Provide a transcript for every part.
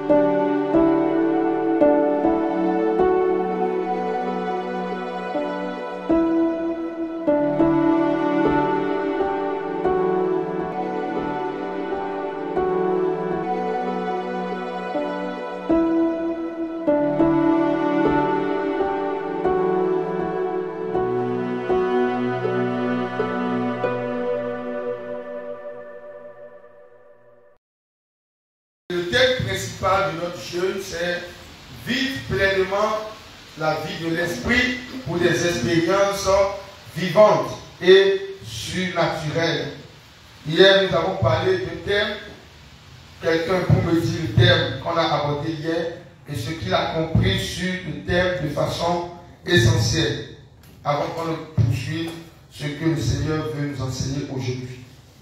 Le thème principal de notre jeûne, c'est vivre pleinement la vie de l'esprit pour des expériences vivantes et surnaturelles. Hier, nous avons parlé de thème. Quelqu'un peut me dire le thème qu'on a abordé hier et ce qu'il a compris sur le thème de façon essentielle avant qu'on ne poursuive ce que le Seigneur veut nous enseigner aujourd'hui.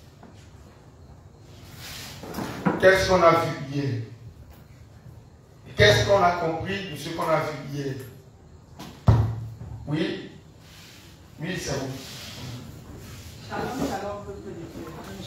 Qu'est-ce qu'on a vu hier? Qu'est-ce qu'on a compris de ce qu'on a vu hier? Oui? Oui, c'est vous. Shalom, shalom, peuple de Dieu.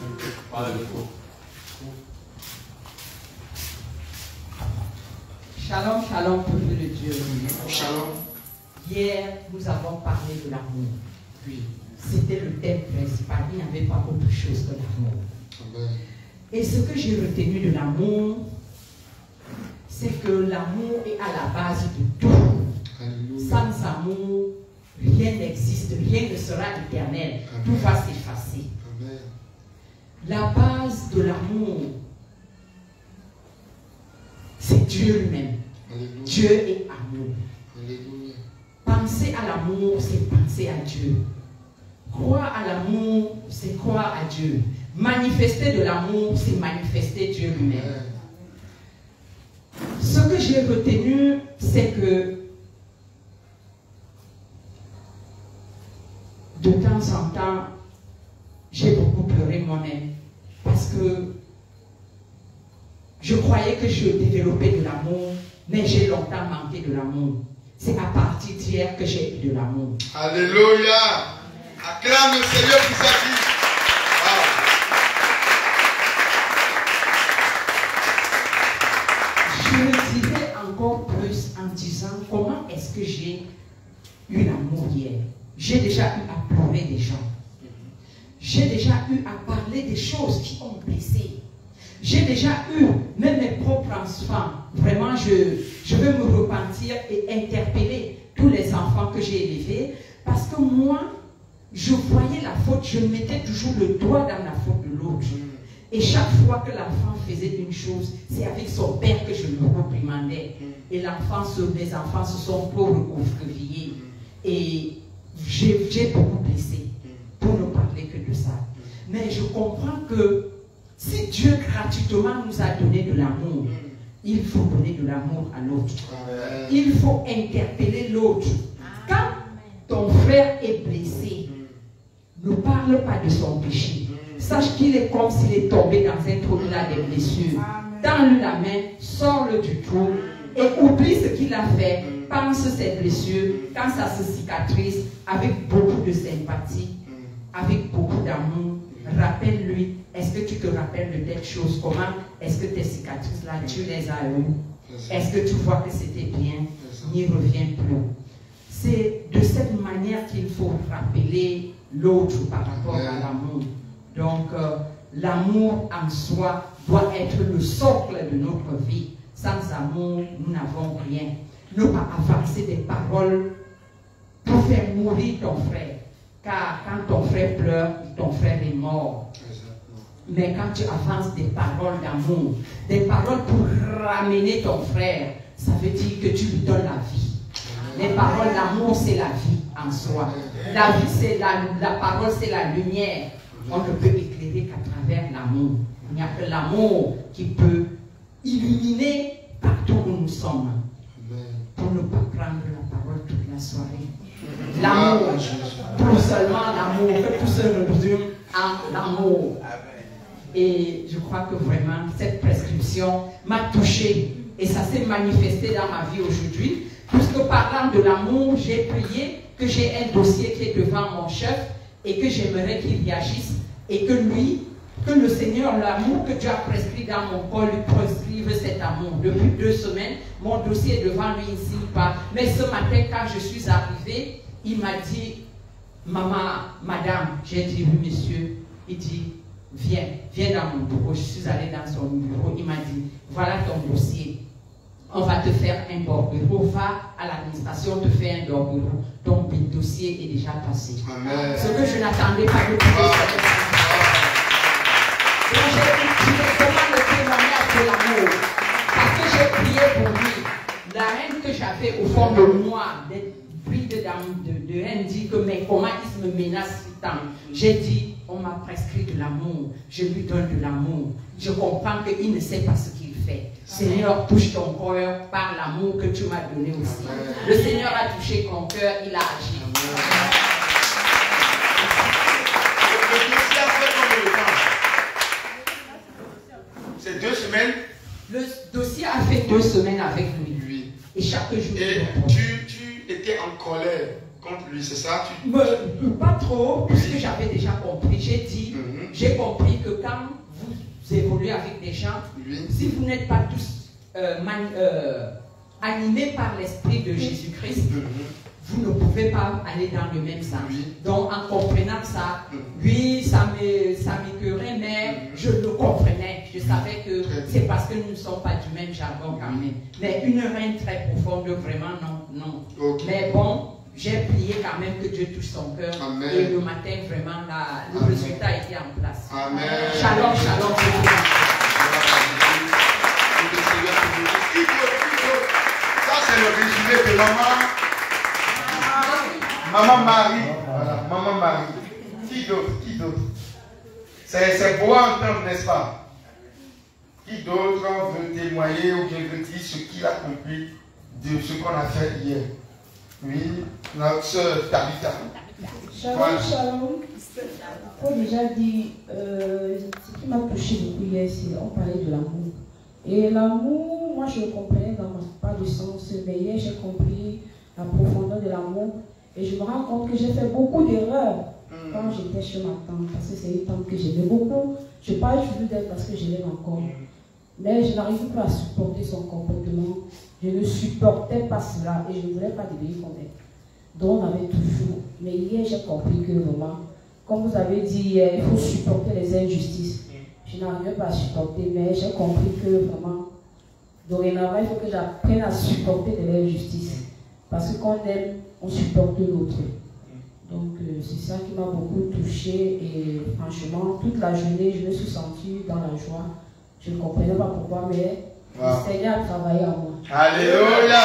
Shalom, shalom, peuple de Dieu. Shalom. Hier, nous avons parlé de l'amour. Oui, c'était le thème principal. Il n'y avait pas autre chose que l'amour. Amen. Et ce que j'ai retenu de l'amour, c'est que l'amour est à la base de tout. Alléluia. Sans amour, rien n'existe, rien ne sera éternel. Amen. Tout va s'effacer. Amen. La base de l'amour, c'est Dieu lui-même. Alléluia. Dieu est amour. Alléluia. Penser à l'amour, c'est penser à Dieu. Croire à l'amour, c'est croire à Dieu. Manifester de l'amour, c'est manifester Dieu lui-même. Amen. Ce que j'ai retenu, c'est que de temps en temps, j'ai beaucoup pleuré moi-même parce que je croyais que je développais de l'amour, mais j'ai longtemps manqué de l'amour. C'est à partir d'hier que j'ai eu de l'amour. Alléluia. Acclame le Seigneur pour sa vie. Je le dirais encore plus en disant comment est-ce que j'ai eu l'amour hier. J'ai déjà eu à pleurer des gens. J'ai déjà eu à parler des choses qui ont blessé. J'ai déjà eu, même mes propres enfants, vraiment je veux me repentir et interpeller tous les enfants que j'ai élevés parce que moi, je voyais la faute, je mettais toujours le doigt dans la faute de l'autre. Et chaque fois que l'enfant faisait une chose, c'est avec son père que je le reprimandais. Et les enfants se sont pauvres recroquevillés. Et j'ai beaucoup blessé pour ne parler que de ça. Mais je comprends que si Dieu gratuitement nous a donné de l'amour, il faut donner de l'amour à l'autre. Il faut interpeller l'autre. Quand ton frère est blessé, ne parle pas de son péché. Sache qu'il est comme s'il est tombé dans un trou, il a des blessures. Tends-lui la main, sors-le du trou et oublie ce qu'il a fait. Pense ses blessures, quand ça se cicatrise, avec beaucoup de sympathie, avec beaucoup d'amour. Rappelle-lui, est-ce que tu te rappelles de telle chose? Comment est-ce que tes cicatrices là, tu les as eues? Est-ce que tu vois que c'était bien? N'y reviens plus. C'est de cette manière qu'il faut rappeler l'autre par rapport à l'amour. Donc, l'amour en soi doit être le socle de notre vie. Sans amour, nous n'avons rien. Ne pas avancer des paroles pour faire mourir ton frère. Car quand ton frère pleure, ton frère est mort. Mais quand tu avances des paroles d'amour, des paroles pour ramener ton frère, ça veut dire que tu lui donnes la vie. Les paroles d'amour, c'est la vie en soi. La vie, c'est la parole, c'est la lumière. On ne peut éclairer qu'à travers l'amour. Il n'y a que l'amour qui peut illuminer partout où nous sommes. Pour ne pas prendre la parole toute la soirée. L'amour, pour seulement l'amour, que tout se résume en l'amour. Et je crois que vraiment, cette prescription m'a touchée. Et ça s'est manifesté dans ma vie aujourd'hui. Puisque parlant de l'amour, j'ai prié que j'ai un dossier qui est devant mon chef et que j'aimerais qu'il réagisse et que lui, que le Seigneur, l'amour que Dieu a prescrit dans mon corps, lui prescrit prescrire cet amour. Depuis 2 semaines, mon dossier est devant lui, il ne signe pas. Mais ce matin, quand je suis arrivée, il m'a dit, maman, madame, j'ai dit oui, monsieur. Il dit, viens dans mon bureau. Je suis allée dans son bureau. Il m'a dit, voilà ton dossier. On va te faire un bordereau. Va à l'administration te faire un bordereau. Ton dossier est déjà passé. Amen. Ce que je n'attendais pas de plus. Et j'ai comment le témoignage de l'amour. Parce que j'ai prié pour lui. La haine que j'avais au fond de moi, d'être bride de haine, dit que mais comment il me menace tant. J'ai dit, on m'a prescrit de l'amour. Je lui donne de l'amour. Je comprends qu'il ne sait pas ce qu'il fait. Seigneur, touche ton cœur par l'amour que tu m'as donné aussi. Le Seigneur a touché ton cœur, il a agi. C'est 2 semaines. Le dossier a fait 2 semaines avec lui. Et chaque jour. Et tu étais en colère contre lui, c'est ça? Pas trop, puisque j'avais déjà compris. J'ai dit, j'ai compris que quand vous évoluez avec des gens, si vous n'êtes pas tous animés par l'esprit de Jésus-Christ, vous ne pouvez pas aller dans le même sens. Donc en comprenant ça, oui, ça m'écœurait, mais je le comprenais. Je savais que c'est parce que nous ne sommes pas du même jargon quand même. Mais une haine très profonde, vraiment non. Okay. Mais bon, j'ai prié quand même que Dieu touche son cœur. Amen. Et le matin, vraiment, le résultat était en place. Amen. Shalom, shalom. Ça, c'est le résumé de Maman Marie. Voilà, Maman Marie. Qui d'autre? C'est beau à entendre, n'est-ce pas? Qui d'autre veut témoigner ou bien veut dire ce qu'il a compris de ce qu'on a fait hier? Oui, notre soeur Tabitha. Shalom, shalom. Comme déjà dit, ce qui m'a touché beaucoup hier, c'est on parlait de l'amour. Et l'amour, moi je le comprenais dans ma part de sens, mais hier j'ai compris la profondeur de l'amour. Et je me rends compte que j'ai fait beaucoup d'erreurs quand j'étais chez ma tante, parce que c'est une tante que j'aimais beaucoup. Je parle toujours d'elle parce que je l'aime encore. Mais je n'arrive pas à supporter son comportement. Je ne supportais pas cela et je ne voulais pas devenir comme elle. Donc on avait toujours. Mais hier j'ai compris que vraiment, comme vous avez dit hier, il faut supporter les injustices. Je n'arrivais pas à supporter, mais j'ai compris que vraiment, dorénavant, il faut que j'apprenne à supporter de l'injustice. Parce que quand on aime, on supporte l'autre. Donc c'est ça qui m'a beaucoup touchée et franchement, toute la journée, je me suis sentie dans la joie. Je ne comprenais pas pourquoi, mais le Seigneur a travaillé à moi. Alléluia!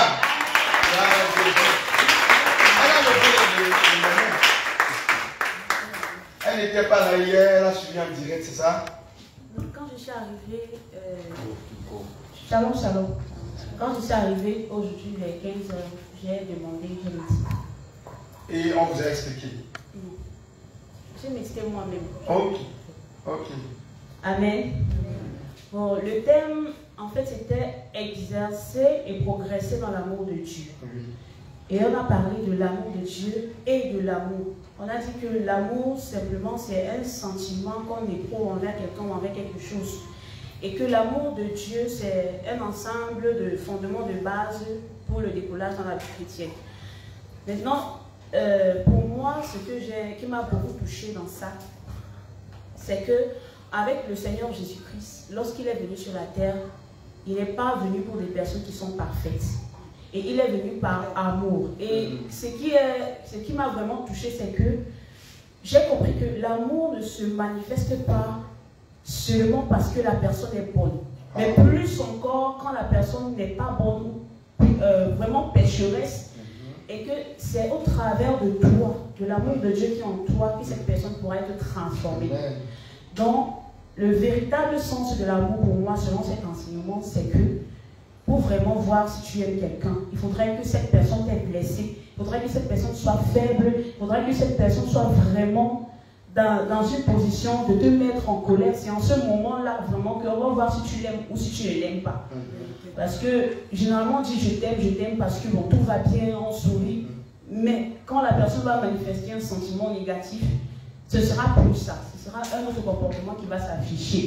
Elle n'était pas là hier, elle a suivi en direct, c'est ça? Quand je suis arrivée, shalom, shalom. Quand je suis arrivée aujourd'hui vers 15h, j'ai demandé une médecine. Et on vous a expliqué? Non. Je m'expliqué moi-même. Ok. Amen. Bon, le thème, en fait, c'était exercer et progresser dans l'amour de Dieu. Et on a parlé de l'amour de Dieu et de l'amour. On a dit que l'amour, simplement, c'est un sentiment qu'on éprouve envers quelqu'un ou envers quelque chose. Et que l'amour de Dieu, c'est un ensemble de fondements de base pour le décollage dans la vie chrétienne. Maintenant, pour moi, ce qui m'a beaucoup touché dans ça, c'est que avec le Seigneur Jésus-Christ, lorsqu'il est venu sur la terre, il n'est pas venu pour des personnes qui sont parfaites. Et il est venu par amour. Et ce qui m'a vraiment touché, c'est que j'ai compris que l'amour ne se manifeste pas seulement parce que la personne est bonne. Mais plus encore quand la personne n'est pas bonne, vraiment pécheresse, et que c'est au travers de toi, de l'amour de Dieu qui est en toi, que cette personne pourra être transformée. Donc, le véritable sens de l'amour pour moi, selon cet enseignement, c'est que pour vraiment voir si tu aimes quelqu'un, il faudrait que cette personne t'ait blessé, il faudrait que cette personne soit faible, il faudrait que cette personne soit vraiment dans une position de te mettre en colère. C'est en ce moment-là vraiment qu'on va voir si tu l'aimes ou si tu ne l'aimes pas. Parce que généralement on dit je t'aime parce que bon, tout va bien, on sourit. Mais quand la personne va manifester un sentiment négatif, ce sera plus ça. Ce sera un autre comportement qui va s'afficher.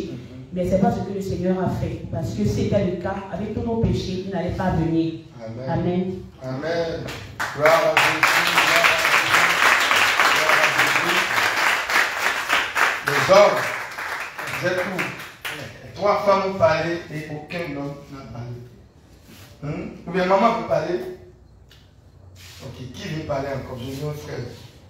Mais ce n'est pas ce que le Seigneur a fait. Parce que si c'était le cas, avec tous nos péchés, il n'allait pas venir. Amen. Amen. Amen. Gloire à Jésus. Les hommes, vous êtes où? 3 femmes ont parlé et aucun homme n'a parlé. Ou bien maman peut parler? Ok, qui veut parler encore? Je veux un frère.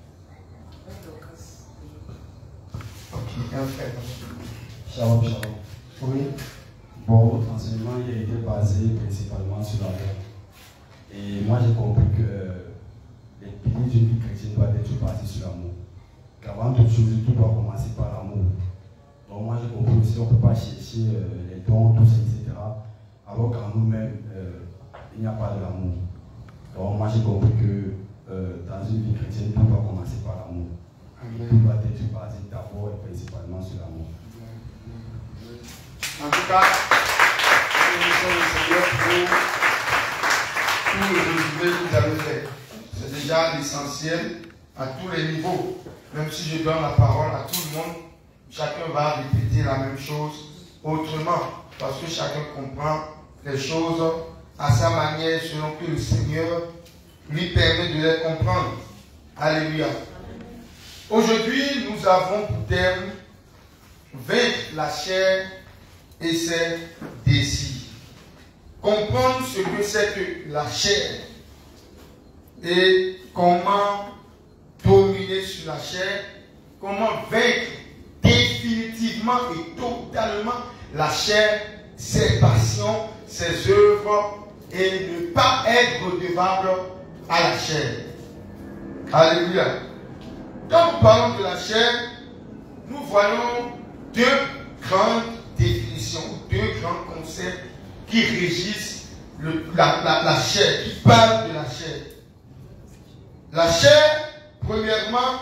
Ok, un frère. Shalom, shalom. Oui. Bon, votre enseignement il a été basé principalement sur la guerre. Et moi j'ai compris que les piliers d'une vie chrétienne doivent être basés sur l'amour. Qu'avant toute chose, tout doit commencer par l'amour. Donc moi j'ai compris aussi qu'on ne peut pas chercher les dons, tout ça, etc. Alors qu'en nous-mêmes, il n'y a pas de l'amour. Donc moi j'ai compris que dans une vie chrétienne, tout doit commencer par l'amour. Tout doit être basé d'abord et principalement sur l'amour. En tout cas, nous sommes le Seigneur pour tout le résumé que vous avez fait. C'est déjà l'essentiel à tous les niveaux. Même si je donne la parole à tout le monde, chacun va répéter la même chose autrement. Parce que chacun comprend les choses à sa manière, selon que le Seigneur lui permet de les comprendre. Alléluia. Aujourd'hui, nous avons pour thème vaincre la chair et ses désirs. Comprendre ce que c'est que la chair et comment dominer sur la chair, comment vaincre définitivement et totalement la chair, ses passions, ses œuvres et ne pas être redevable à la chair. Alléluia. Quand nous parlons de la chair, nous voyons 2 grandes définitions, 2 grands concepts qui régissent la chair, qui parlent de la chair. La chair, premièrement,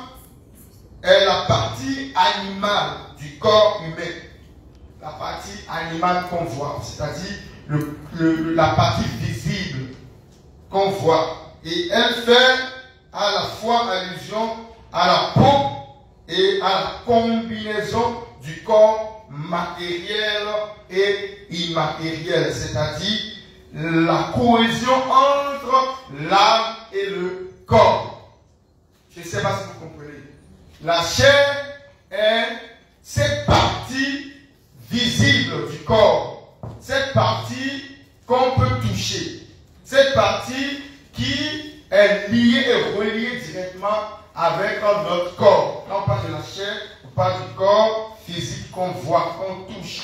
est la partie animale du corps humain. La partie animale qu'on voit, c'est-à-dire la partie visible qu'on voit. Et elle fait à la fois allusion à la peau et à la combinaison du corps matériel et immatériel, c'est-à-dire la cohésion entre l'âme et le corps. Je ne sais pas si vous comprenez. La chair est cette partie visible du corps, cette partie qu'on peut toucher, cette partie qui est liée et reliée directement avec notre corps. Quand on parle de la chair, on parle du corps physique qu'on voit, qu'on touche,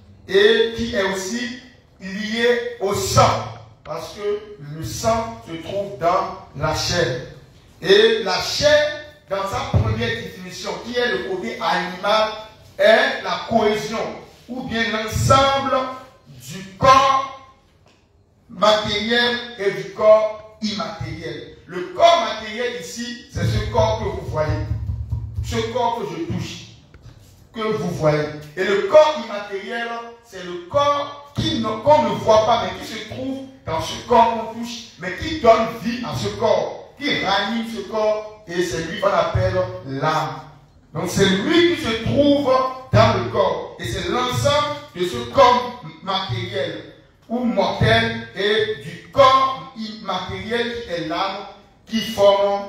et qui est aussi lié au sang, parce que le sang se trouve dans la chair. Et la chair, dans sa première définition, qui est le côté animal, est la cohésion, ou bien l'ensemble du corps matériel et du corps immatériel. Le corps matériel ici, c'est ce corps que vous voyez, ce corps que je touche, que vous voyez. Et le corps immatériel, c'est le corps qu'on ne voit pas, mais qui se trouve dans ce corps qu'on touche, mais qui donne vie à ce corps, qui ranime ce corps, et c'est lui qu'on appelle l'âme. Donc c'est lui qui se trouve dans le corps, et c'est l'ensemble de ce corps matériel ou mortel et du corps immatériel qui est l'âme qui forme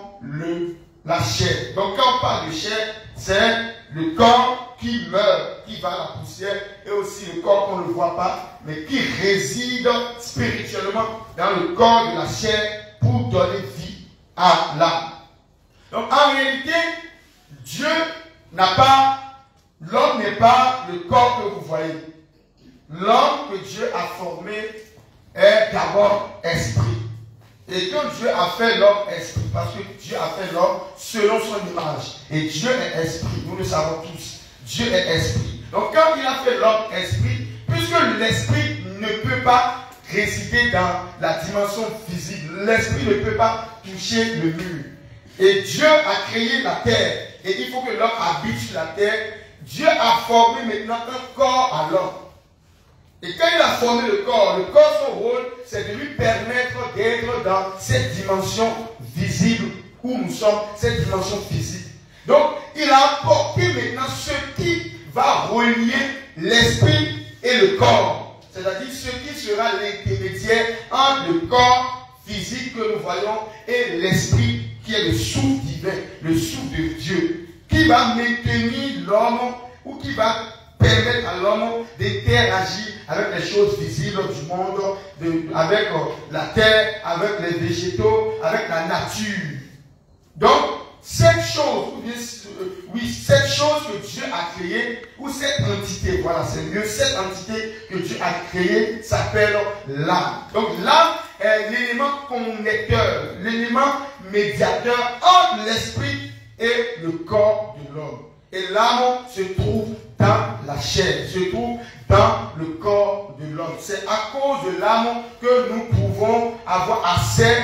la chair. Donc quand on parle de chair, c'est le corps qui meurt, qui va à la poussière, et aussi le corps qu'on ne voit pas, mais qui réside spirituellement dans le corps de la chair pour donner vie à l'âme. Donc en réalité, Dieu n'a pas, l'homme n'est pas le corps que vous voyez. L'homme que Dieu a formé est d'abord esprit. Et quand Dieu a fait l'homme esprit, parce que Dieu a fait l'homme selon son image, et Dieu est esprit, nous le savons tous, Dieu est esprit. Donc quand il a fait l'homme esprit, puisque l'esprit ne peut pas résider dans la dimension physique, l'esprit ne peut pas toucher le mur. Et Dieu a créé la terre, et il faut que l'homme habite sur la terre. Dieu a formé maintenant un corps à l'homme. Et quand il a formé le corps, son rôle, c'est de lui permettre d'être dans cette dimension visible où nous sommes, cette dimension physique. Donc, il a apporté maintenant ce qui va relier l'esprit et le corps. C'est-à-dire ce qui sera l'intermédiaire entre le corps physique que nous voyons et l'esprit qui est le souffle divin, le souffle de Dieu, qui va maintenir l'homme ou qui va permettre à l'homme d'interagir avec les choses visibles du monde, avec la terre, avec les végétaux, avec la nature. Donc, cette chose, cette chose que Dieu a créée, ou cette entité, voilà, c'est mieux, cette entité que Dieu a créée s'appelle l'âme. Donc, l'âme est l'élément connecteur, l'élément médiateur entre l'esprit et le corps de l'homme. Et l'âme se trouve dans la chair, se trouve dans le corps de l'homme. C'est à cause de l'âme que nous pouvons avoir accès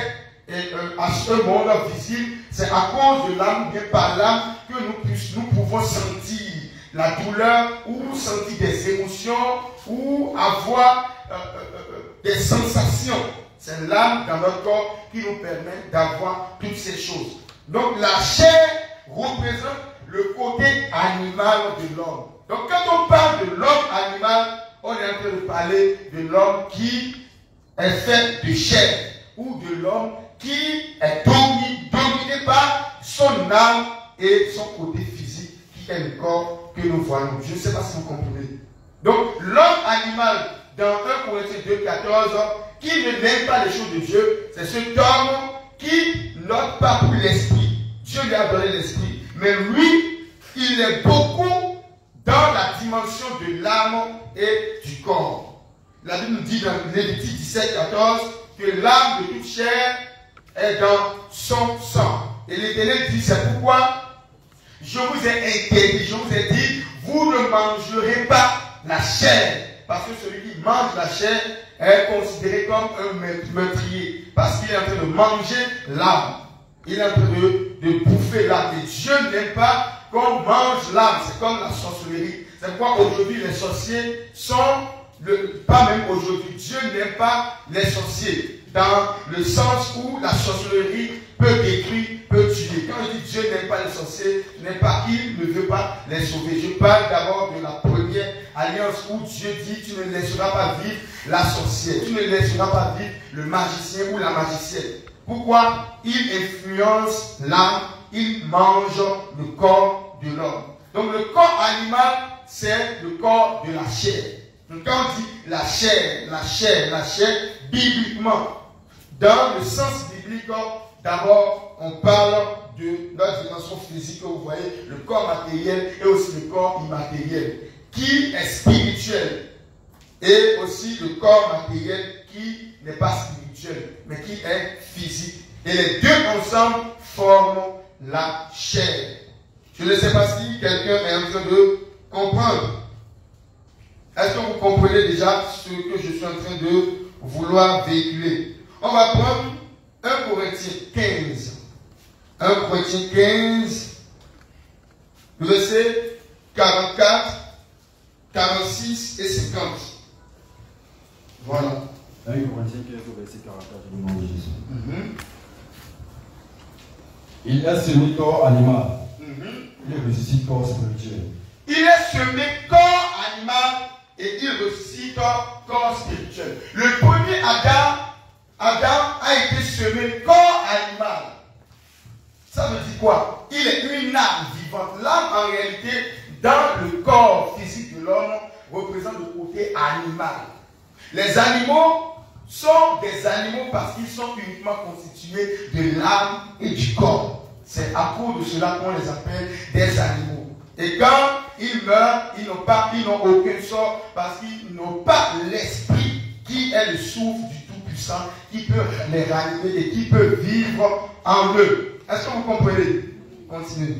à ce monde visible. C'est à cause de l'âme, bien par l'âme, que nous pouvons sentir la douleur ou sentir des émotions ou avoir des sensations. C'est l'âme dans notre corps qui nous permet d'avoir toutes ces choses. Donc la chair représente le côté animal de l'homme. Donc quand on parle de l'homme animal, on est en train de parler de l'homme qui est fait de chair ou de l'homme qui est dominé par son âme et son côté physique qui est le corps que nous voyons. Je ne sais pas si vous comprenez. Donc l'homme animal dans 1 Corinthiens 2,14 qui ne n'aime pas les choses de Dieu, c'est cet homme qui n'opte pas pour l'esprit. Dieu lui a donné l'esprit. Mais lui, il est beaucoup dans la dimension de l'âme et du corps. La Bible nous dit dans Lévitique 17, 14 que l'âme de toute chair est dans son sang. Et l'Éternel dit, c'est pourquoi je vous ai interdit, je vous ai dit, vous ne mangerez pas la chair. Parce que celui qui mange la chair est considéré comme un meurtrier. Parce qu'il est en train de manger l'âme. Il est en train de bouffer l'âme. Et Dieu n'aime pas qu'on mange l'âme. C'est comme la sorcellerie. C'est pourquoi aujourd'hui les sorciers sont, pas même aujourd'hui, Dieu n'aime pas les sorciers. Dans le sens où la sorcellerie peut détruire, peut tuer. Quand je dis Dieu n'aime pas les sorciers, ce n'est pas qu'il ne veut pas les sauver. Je parle d'abord de la première alliance où Dieu dit tu ne laisseras pas vivre la sorcière, tu ne laisseras pas vivre le magicien ou la magicienne. Pourquoi? Il influence l'âme, il mange le corps de l'homme. Donc le corps animal, c'est le corps de la chair. Donc quand on dit la chair, bibliquement, dans le sens biblique, d'abord, on parle de notre dimension physique, vous voyez, le corps matériel et aussi le corps immatériel, qui est spirituel. Et aussi le corps matériel qui n'est pas spirituel, mais qui est physique. Et les deux ensemble forment la chair. Je ne sais pas si quelqu'un est en train de comprendre. Est-ce que vous comprenez déjà ce que je suis en train de vouloir véhiculer? On va prendre 1 Corinthiens 15. 1 Corinthiens 15, versets 44, 46 et 50. Voilà. 1 Corinthiens 15, verset 44 du nom de Jésus. Il est semé corps animal. Il ressuscite corps spirituel. Il est semé corps animal et il ressuscite corps spirituel. Le premier Adam a été semé corps animal. Ça veut dire quoi? Il est une âme vivante. L'âme, en réalité, dans le corps physique de l'homme, représente le côté animal. Les animaux sont des animaux parce qu'ils sont uniquement constitués de l'âme et du corps. C'est à cause de cela qu'on les appelle des animaux. Et quand ils meurent, ils n'ont aucun sort parce qu'ils n'ont pas l'esprit qui est le souffle du Tout-Puissant, qui peut les ranimer et qui peut vivre en eux. Est-ce que vous comprenez? Continuez.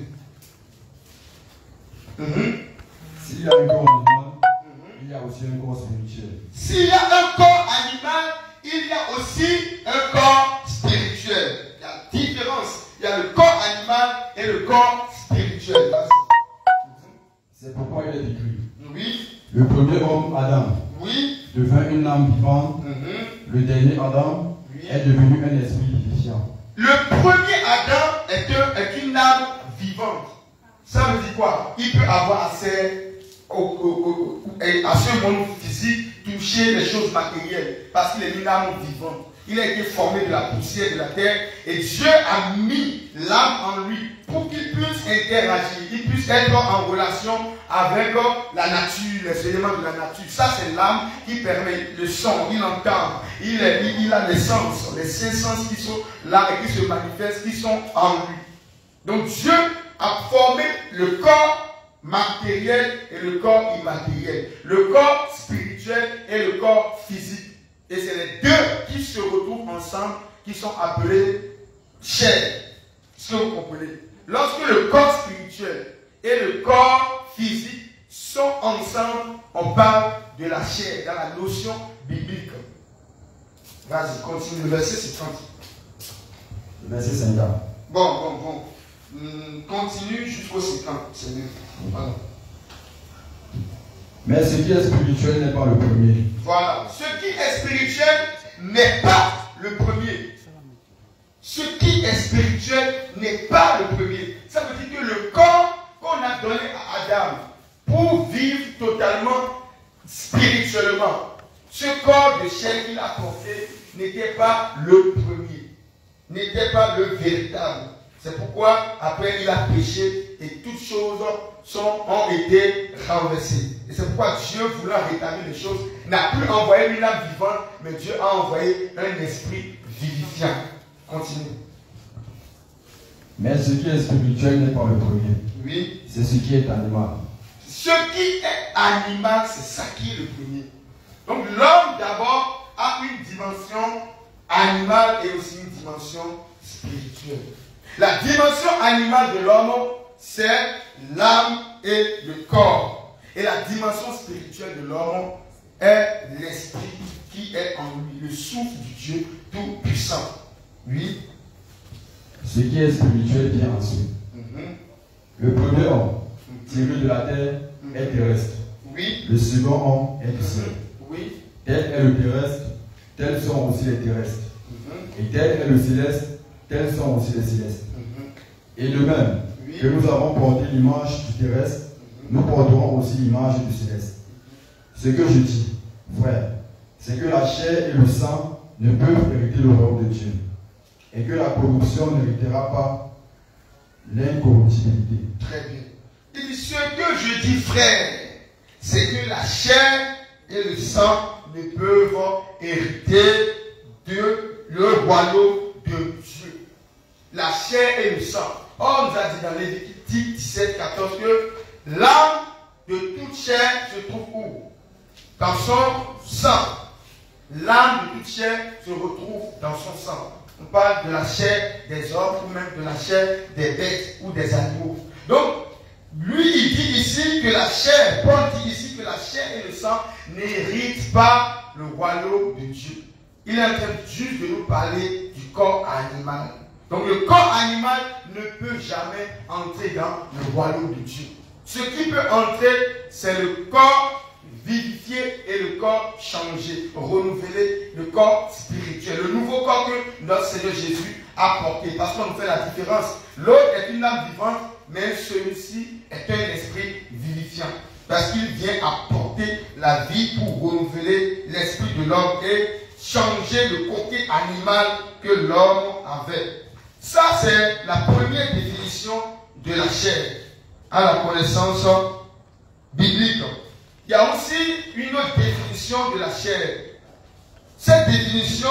S'il y a un corps animal, il y a aussi un corps spirituel. S'il y a un corps animal, il y a aussi un corps spirituel. Il y a différence. Il y a le corps animal et le corps spirituel. C'est pourquoi il est écrit. Oui. Le premier homme, Adam, Oui. devint une âme vivante. Le dernier Adam est devenu un esprit vivifiant. Le premier Adam est une âme vivante. Ça veut dire quoi? Il peut avoir accès à ce monde physique toucher les choses matérielles parce qu'il est une âme vivante. Il a été formé de la poussière de la terre et Dieu a mis l'âme en lui pour qu'il puisse interagir, il puisse être en relation avec la nature, les éléments de la nature. Ça, c'est l'âme qui permet le son, il entend, il a les sens, les 5 sens qui sont là et qui se manifestent, qui sont en lui. Donc Dieu a formé le corps matériel et le corps immatériel, le corps spirituel et le corps physique. Et c'est les deux qui se retrouvent ensemble, qui sont appelés chair. Est-ce que vous comprenez? Lorsque le corps spirituel et le corps physique sont ensemble, on parle de la chair, dans la notion biblique. Vas-y, continue. Le verset, c'est 30. Le verset 50. Bon. Continue jusqu'au 50. C'est mieux. Voilà. Mais ce qui est spirituel n'est pas le premier. Voilà. Ce qui est spirituel n'est pas le premier. Ce qui est spirituel n'est pas le premier. Ça veut dire que le corps qu'on a donné à Adam pour vivre totalement spirituellement, ce corps de chair qu'il a porté n'était pas le premier, n'était pas le véritable. C'est pourquoi après il a péché et toutes choses ont été renversées. Et c'est pourquoi Dieu, voulant rétablir les choses, n'a plus envoyé une âme vivante, mais Dieu a envoyé un esprit vivifiant. Continue. Mais ce qui est spirituel n'est pas le premier. Oui. C'est ce qui est animal. Ce qui est animal, c'est ça qui est le premier. Donc l'homme d'abord a une dimension animale et aussi une dimension spirituelle. La dimension animale de l'homme, c'est l'âme et le corps. Et la dimension spirituelle de l'homme est l'esprit qui est en lui, le souffle du Dieu tout-puissant. Oui. Ce qui est spirituel vient ensuite. Le premier homme, tiré de la terre, est terrestre. Oui. Le second homme est du ciel. Oui. Tel est le terrestre, tels sont aussi les terrestres. Et tel est le céleste, tels sont aussi les célestes. Et de même que nous avons porté l'image du terrestre, nous porterons aussi l'image du céleste. Ce que je dis, frère, c'est que la chair et le sang ne peuvent hériter le royaume de Dieu, et que la corruption n'héritera pas l'incorruptibilité. Très bien. Il dit, ce que je dis, frère, c'est que la chair et le sang ne peuvent hériter de le royaume de Dieu. La chair et le sang. On nous a dit dans Lévitique 17, 14 que l'âme de toute chair se trouve où? Dans son sang. L'âme de toute chair se retrouve dans son sang. On parle de la chair des hommes ou même de la chair des bêtes ou des animaux. Donc, lui, il dit ici que la chair, Paul dit ici que la chair et le sang n'héritent pas le royaume de Dieu. Il est en train juste de nous parler du corps animal. Donc le corps animal ne peut jamais entrer dans le royaume de Dieu. Ce qui peut entrer, c'est le corps vivifié et le corps changé, renouvelé, le corps spirituel, le nouveau corps que notre Seigneur Jésus a porté. Parce qu'on fait la différence. L'autre est une âme vivante, mais celui-ci est un esprit vivifiant. Parce qu'il vient apporter la vie pour renouveler l'esprit de l'homme et changer le côté animal que l'homme avait. Ça, c'est la première définition de la chair à la connaissance biblique. Il y a aussi une autre définition de la chair. Cette définition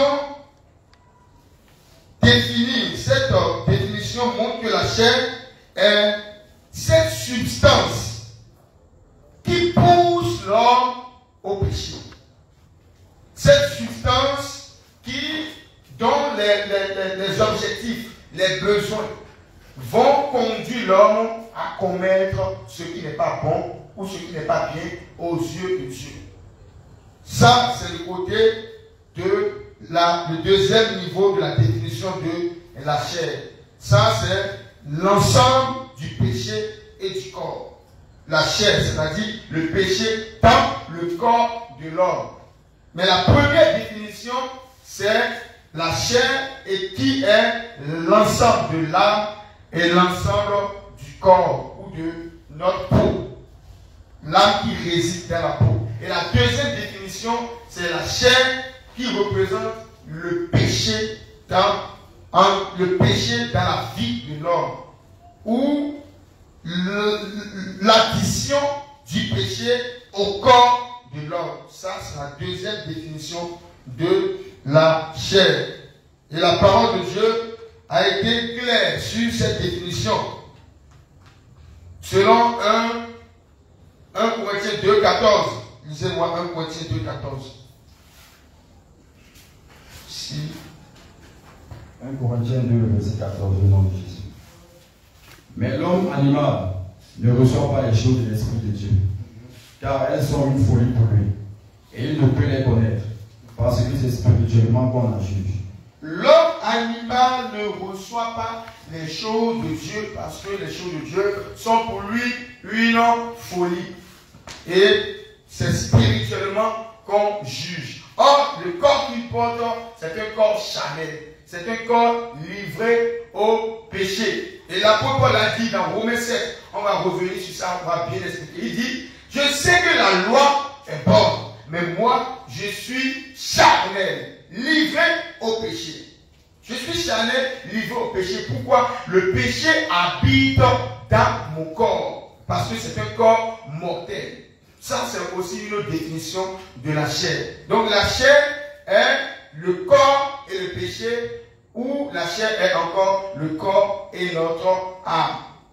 montre que la chair est cette substance qui pousse l'homme au péché. Cette substance dont les objectifs, les besoins vont conduire l'homme à commettre ce qui n'est pas bon ou ce qui n'est pas bien aux yeux de Dieu. Ça, c'est le côté de le deuxième niveau de la définition de la chair. Ça, c'est l'ensemble du péché et du corps. La chair, c'est-à-dire le péché dans le corps de l'homme. Mais la première définition, c'est la chair et qui est l'ensemble de l'âme et l'ensemble du corps ou de notre peau. l'âme qui réside dans la peau. Et la deuxième définition, c'est la chair qui représente le péché dans la vie de l'homme, ou l'addition du péché au corps de l'homme. Ça, c'est la deuxième définition de la chair. Et la parole de Dieu a été claire sur cette définition. Selon 1 Corinthiens 2,14. Lisez-moi 1 Corinthiens 2,14. Si. 1 Corinthiens 2, verset 14, au nom de Jésus. Mais l'homme animal ne reçoit pas les choses de l'Esprit de Dieu, car elles sont une folie pour lui, et il ne peut les connaître, parce que c'est spirituellement qu'on la juge. L'homme animal ne reçoit pas les choses de Dieu, parce que les choses de Dieu sont pour lui une folie. Et c'est spirituellement qu'on juge. Or, le corps qu'il porte, c'est un corps charnel. C'est un corps livré au péché. Et l'apôtre Paul a dit dans Romains 7, on va revenir sur ça, on va bien expliquer. Il dit, je sais que la loi est bonne, mais moi, je suis charnel, livré au péché. Je suis charnel, livré au péché. Pourquoi? Le péché habite dans mon corps, parce que c'est un corps mortel. Ça, c'est aussi une définition de la chair. Donc, la chair est le corps et le péché, ou la chair est encore le corps et notre âme.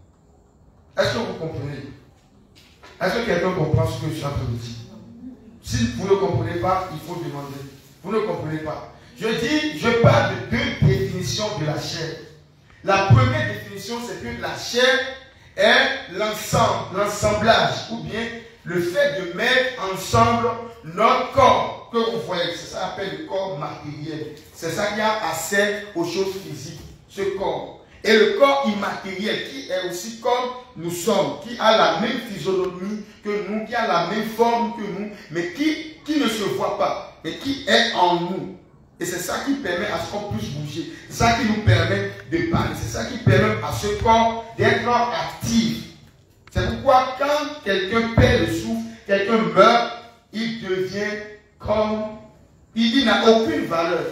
Est-ce que vous comprenez? Est-ce que quelqu'un comprend ce que je suis en train de dire? Si vous ne comprenez pas, il faut demander. Vous ne comprenez pas. Je parle de deux définitions de la chair. La première définition, c'est que la chair est l'assemblage, ou bien le fait de mettre ensemble notre corps, que vous voyez, c'est ça qu'on appelle le corps matériel. C'est ça qui a accès aux choses physiques, ce corps. Et le corps immatériel, qui est aussi comme nous sommes, qui a la même physionomie que nous, qui a la même forme que nous, mais qui ne se voit pas, mais qui est en nous. Et c'est ça qui permet à ce qu'on puisse bouger. C'est ça qui nous permet de parler. C'est ça qui permet à ce corps d'être actif. C'est pourquoi quand quelqu'un perd le souffle, quelqu'un meurt, il devient comme... Il n'a aucune valeur.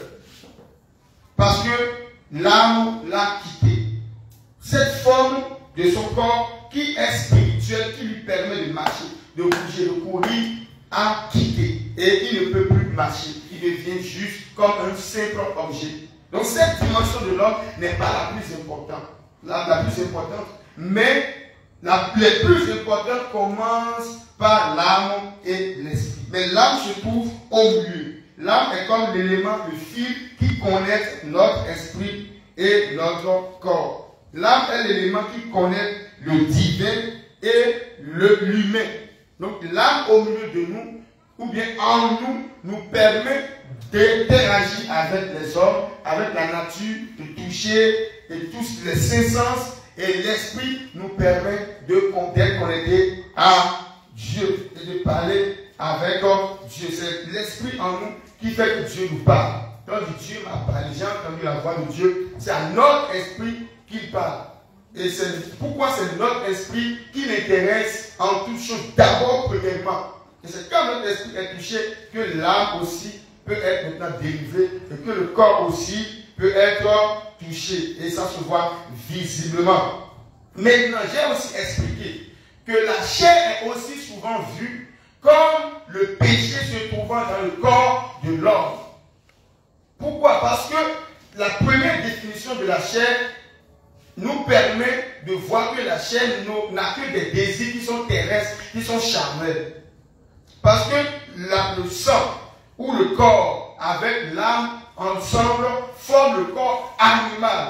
Parce que l'âme l'a quitté. Cette forme de son corps qui est spirituelle, qui lui permet de marcher, de bouger, de courir, a quitté. Et il ne peut plus marcher. Il devient juste comme un simple objet. Donc cette dimension de l'homme n'est pas la plus importante. La plus importante. Mais les plus importantes commencent par l'âme et l'esprit. Mais l'âme se trouve au milieu. L'âme est comme l'élément, le fil qui connecte notre esprit et notre corps. L'âme est l'élément qui connecte le divin et l'humain. Donc l'âme au milieu de nous, ou bien en nous, nous permet d'interagir avec les hommes, avec la nature, de toucher et tous les cinq sens. Et l'esprit nous permet d'être connectés à Dieu et de parler avec Dieu. C'est l'esprit en nous qui fait que Dieu nous parle. Quand Dieu m'a parlé, j'ai entendu la voix de Dieu, c'est à notre esprit qu'il parle. Et c'est pourquoi c'est notre esprit qui l'intéresse en toutes choses, d'abord premièrement. Et c'est quand notre esprit est touché que l'âme aussi peut être maintenant délivrée et que le corps aussi peut être touché. Et ça se voit visiblement. Maintenant, j'ai aussi expliqué que la chair est aussi souvent vue comme le péché se trouvant dans le corps de l'homme. Pourquoi? Parce que la première définition de la chair nous permet de voir que la chair n'a que des désirs qui sont terrestres, qui sont charnels. Parce que le sang ou le corps avec l'âme ensemble forment le corps animal.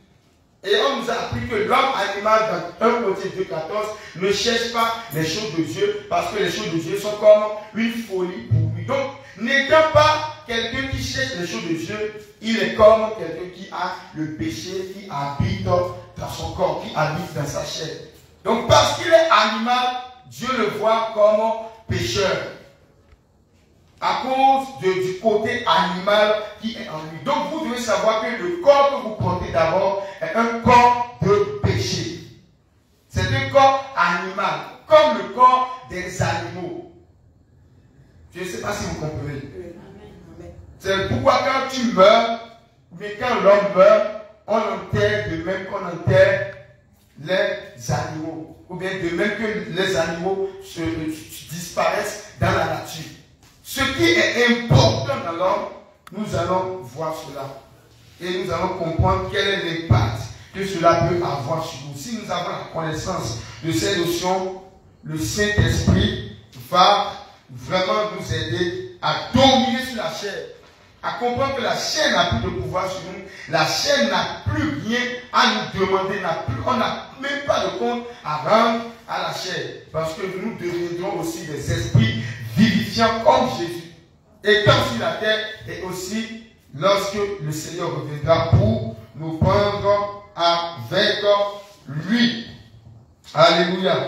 Et on nous a appris que l'homme animal dans 1 Corinthiens 2,14 ne cherche pas les choses de Dieu parce que les choses de Dieu sont comme une folie pour lui. Donc, n'étant pas quelqu'un qui cherche les choses de Dieu, il est comme quelqu'un qui a le péché qui habite dans son corps, qui habite dans sa chair. Donc, parce qu'il est animal, Dieu le voit comme pécheur. À cause du côté animal qui est en lui. Donc vous devez savoir que le corps que vous portez d'abord est un corps de péché. C'est un corps animal, comme le corps des C'est pourquoi quand tu meurs, mais quand l'homme meurt, on enterre de même qu'on enterre les animaux. Ou bien de même que les animaux disparaissent dans la nature. Ce qui est important dans l'homme, nous allons voir cela. Et nous allons comprendre quel est l'impact que cela peut avoir sur nous. Si nous avons la connaissance de ces notions, le Saint-Esprit va vraiment nous aider à dominer sur la chair. À comprendre que la chair n'a plus de pouvoir sur nous. La chair n'a plus rien à nous demander. On n'a même pas de compte à rendre à la chair. Parce que nous deviendrons aussi des esprits vivifiants comme Jésus. Étant sur la terre et aussi lorsque le Seigneur reviendra pour nous prendre avec lui. Alléluia.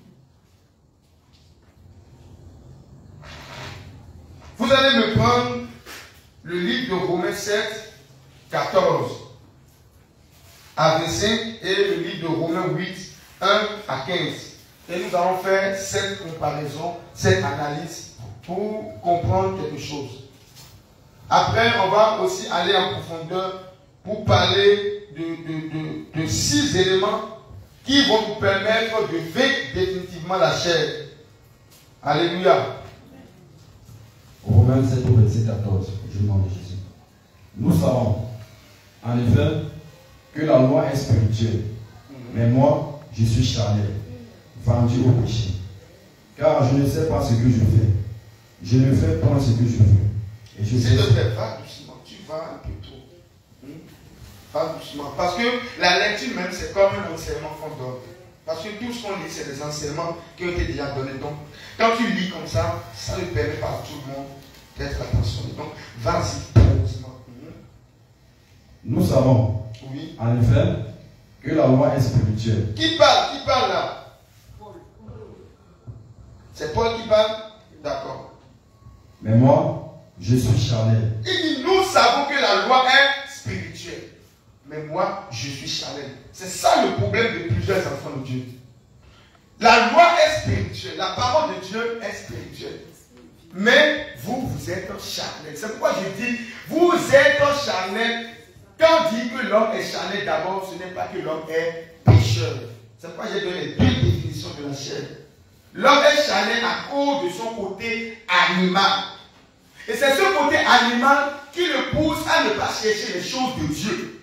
Vous allez me prendre le livre de Romains 7, 14 à 25 et le livre de Romains 8, 1 à 15. Et nous allons faire cette comparaison, cette analyse pour comprendre quelque chose. Après, on va aussi aller en profondeur pour parler de 6 éléments qui vont nous permettre de vaincre définitivement la chair. Alléluia. Romains 7 au verset 14, je demande Jésus. Nous savons, en effet, que la loi est spirituelle, mais moi, je suis charnel, vendu au péché. Car je ne sais pas ce que je fais. Je ne fais pas ce que je veux. Et je S'il te plaît, va doucement, tu vas un peu trop. Pas doucement. Parce que la lecture même, c'est comme un enseignement qu'on donne. Parce que tout ce qu'on lit, c'est des enseignements qui ont été déjà donnés. Donc, quand tu lis comme ça, ça ne permet pas à tout le monde d'être attentionné. Donc, vas-y, doucement. Nous savons, oui, en effet, que la loi est spirituelle. Qui parle là? C'est Paul qui parle? D'accord. Mais moi, je suis charnel. Il dit, nous savons que la loi est spirituelle. Mais moi, je suis charnel. C'est ça le problème de plusieurs enfants de Dieu. La loi est spirituelle. La parole de Dieu est spirituelle. Mais vous, vous êtes charnel. C'est pourquoi je dis, vous êtes charnel. Quand on dit que l'homme est charnel, d'abord, ce n'est pas que l'homme est pécheur. C'est pourquoi j'ai donné les 2 définitions de la chair. L'homme est charnel à cause de son côté animal. Et c'est ce côté animal qui le pousse à ne pas chercher les choses de Dieu.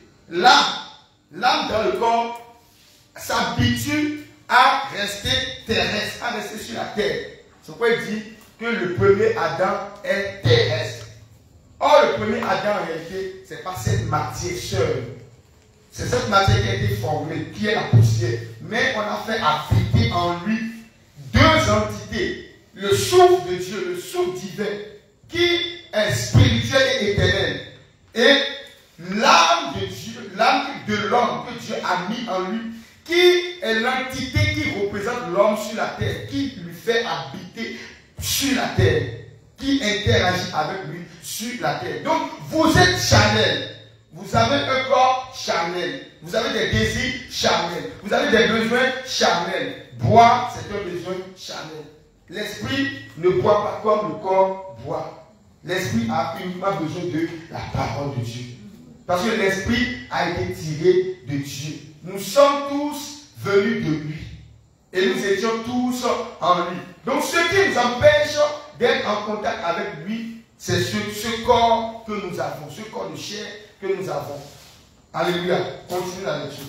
L'âme dans le corps s'habitue à rester terrestre, à rester sur la terre. C'est pourquoi il dit que le premier Adam est terrestre. Or, le premier Adam, en réalité, ce n'est pas cette matière seule. C'est cette matière qui a été formée, qui est la poussière. Mais on a fait habiter en lui 2 entités. Le souffle de Dieu, le souffle divin, qui est spirituel et éternel. Et l'âme de Dieu, l'âme de l'homme que Dieu a mis en lui, qui est l'entité qui représente l'homme sur la terre, qui lui fait habiter sur la terre, qui interagit avec lui sur la terre. Donc, vous êtes charnel. Vous avez un corps charnel. Vous avez des désirs charnels. Vous avez des besoins charnels. Boire, c'est un besoin charnel. L'esprit ne boit pas comme le corps boit. L'esprit a uniquement besoin de la parole de Dieu. Parce que l'esprit a été tiré de Dieu. Nous sommes tous venus de lui. Et nous étions tous en lui. Donc ce qui nous empêche d'être en contact avec lui, c'est ce corps que nous avons, ce corps de chair que nous avons. Alléluia. Continue la lecture.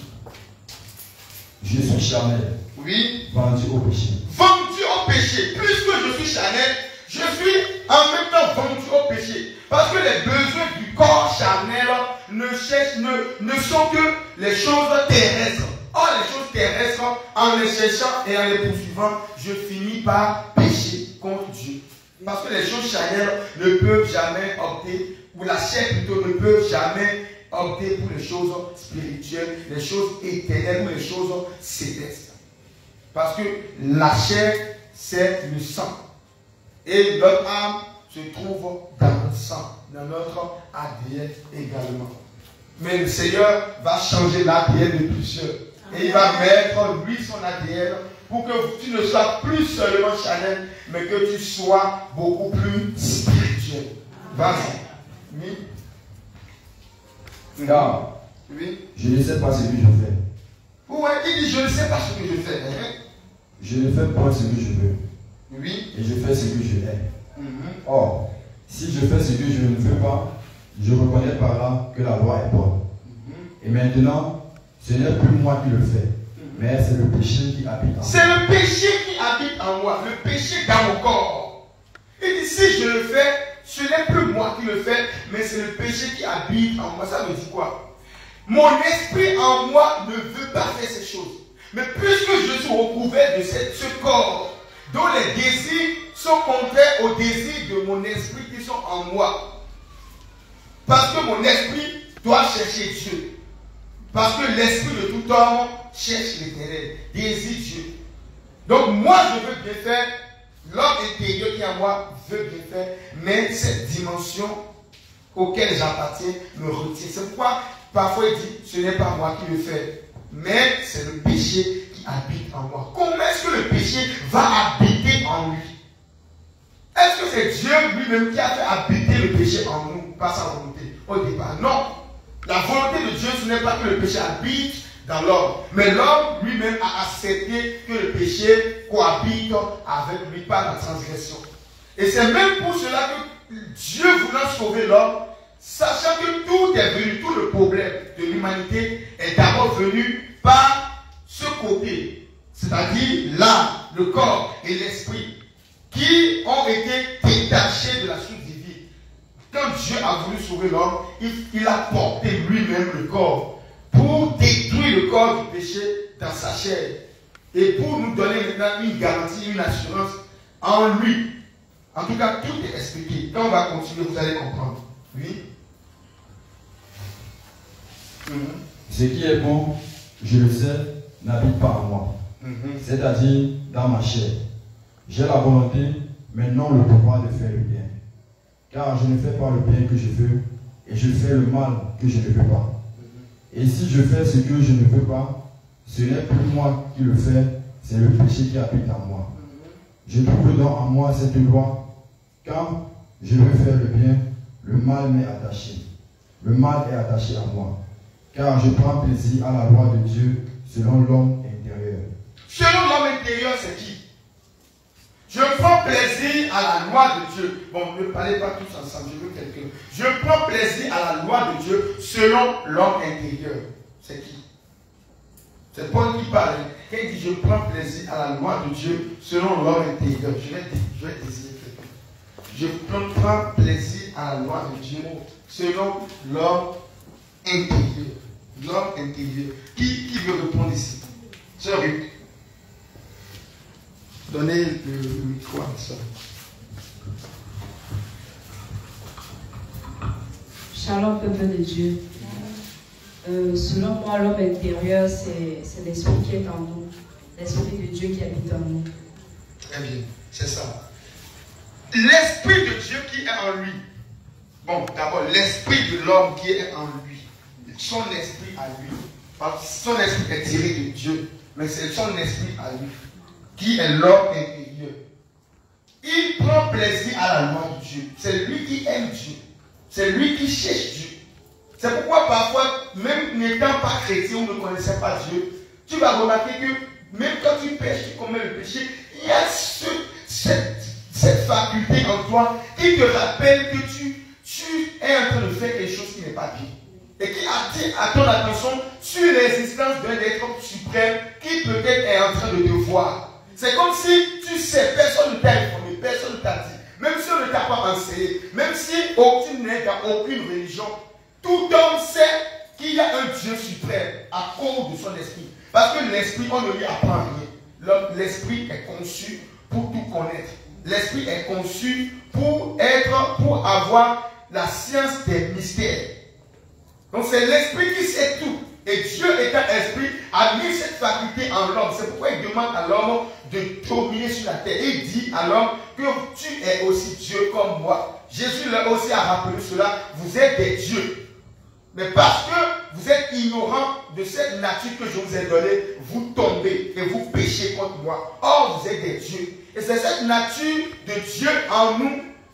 Je suis charnel. Oui. Vendu au péché. Vendu au péché. Puisque je suis charnel, je suis en même temps vendu au péché. Parce que les besoins du corps charnel ne sont que les choses terrestres. Or, les choses terrestres, en les cherchant et en les poursuivant, je finis par pécher contre Dieu. Parce que les choses charnelles ne peuvent jamais opter, ou la chair plutôt ne peut jamais opter pour les choses spirituelles, les choses éternelles ou les choses célestes. Parce que la chair, c'est le sang. Et notre âme se trouve dans notre sang, dans notre ADN également. Mais le Seigneur va changer l'ADN de plusieurs. Et il va mettre lui son ADN pour que tu ne sois plus seulement charnel, mais que tu sois beaucoup plus spirituel. Vas-y. Oui. Car Oui. je ne sais pas ce que je fais. Ouais, il dit, je ne sais pas ce que je fais. Je ne fais pas ce que je veux. Oui. Et je fais ce que je hais. Mhm. Or, si je fais ce que je ne veux pas, je reconnais par là que la loi est bonne. Et maintenant, ce n'est plus moi qui le fais, mais c'est le péché qui habite en moi. C'est le péché qui habite en moi, le péché dans mon corps. Il dit, si je le fais, ce n'est plus moi qui le fais, mais c'est le péché qui habite en moi. Ça veut dire quoi? Mon esprit en moi ne veut pas faire ces choses. Mais puisque je suis recouvert de ce corps, dont les désirs sont contraires aux désirs de mon esprit qui sont en moi. Parce que mon esprit doit chercher Dieu. Parce que l'esprit de tout homme cherche l'Éternel, désire Dieu. Donc moi je veux bien faire, l'homme intérieur qui est en moi veut bien faire, mais cette dimension auquel j'appartiens me retient. C'est pourquoi parfois il dit, ce n'est pas moi qui le fais, mais c'est le péché qui habite en moi. Comment est-ce que le péché va habiter en lui? Est-ce que c'est Dieu lui-même qui a fait habiter le péché en nous par sa volonté? Au départ, non. La volonté de Dieu, ce n'est pas que le péché habite dans l'homme, mais l'homme lui-même a accepté que le péché cohabite avec lui par la transgression. Et c'est même pour cela que Dieu voulant sauver l'homme, sachant que tout est venu, tout le problème de l'humanité est d'abord venu par ce côté, c'est-à-dire l'âme, le corps et l'esprit, qui ont été détachés de la source divine. Quand Dieu a voulu sauver l'homme, il a porté lui-même le corps pour détruire le corps du péché dans sa chair et pour nous donner maintenant une garantie, une assurance en lui. En tout cas, tout est expliqué. Quand on va continuer, vous allez comprendre. Oui. Ce qui est bon, je le sais, n'habite pas en moi. C'est-à-dire dans ma chair. J'ai la volonté, mais non le pouvoir de faire le bien. Car je ne fais pas le bien que je veux, et je fais le mal que je ne veux pas. Et si je fais ce que je ne veux pas, ce n'est plus moi qui le fais, c'est le péché qui habite en moi. Je trouve donc en moi cette loi. Quand je veux faire le bien, le mal m'est attaché. Le mal est attaché à moi. Car je prends plaisir à la loi de Dieu selon l'homme intérieur. Selon l'homme intérieur, c'est qui? Je prends plaisir à la loi de Dieu. Bon, ne parlez pas tous ensemble, je veux quelqu'un. Je prends plaisir à la loi de Dieu selon l'homme intérieur. C'est qui? C'est Paul qui parle. Il dit, je prends plaisir à la loi de Dieu selon l'homme intérieur. Je vais désigner quelqu'un. Je prends plaisir à la loi de Dieu selon l'homme intérieur. L'homme intérieur. Qui veut répondre ici? Sœur Ruth. Donnez le micro à ça. Shalom, peuple de Dieu. Selon moi, l'homme intérieur, c'est l'esprit qui est en nous. L'esprit de Dieu qui habite en nous. Très bien, c'est ça. L'esprit de Dieu qui est en lui. Bon, d'abord, l'esprit de l'homme qui est en lui. Son esprit à lui. Son esprit est tiré de Dieu, mais c'est son esprit à lui, qui est l'homme intérieur. Il prend plaisir à la loi de Dieu. C'est lui qui aime Dieu. C'est lui qui cherche Dieu. C'est pourquoi parfois, même n'étant pas chrétien ou ne connaissant pas Dieu, tu vas remarquer que même quand tu pêches, tu commets le péché, il y a cette faculté en toi qui te rappelle que tu es en train de faire quelque chose qui n'est pas bien. Et qui attire à ton attention sur l'existence d'un être suprême qui peut-être est en train de te voir. C'est comme si tu sais, personne ne t'a informé, personne ne t'a dit, même si on ne t'a pas enseigné, même si tu n'es dans aucune religion, tout homme sait qu'il y a un Dieu suprême à cause de son esprit. Parce que l'esprit, on ne lui apprend rien. L'esprit est conçu pour tout connaître. L'esprit est conçu pour avoir la science des mystères. Donc c'est l'esprit qui sait tout. Et Dieu étant esprit a mis cette faculté en l'homme. C'est pourquoi il demande à l'homme de dominer sur la terre. Il dit à l'homme que tu es aussi Dieu comme moi. Jésus leur aussi a rappelé cela. Vous êtes des dieux. Mais parce que vous êtes ignorants de cette nature que je vous ai donnée, vous tombez et vous péchez contre moi. Or, vous êtes des dieux. Et c'est cette nature de Dieu en nous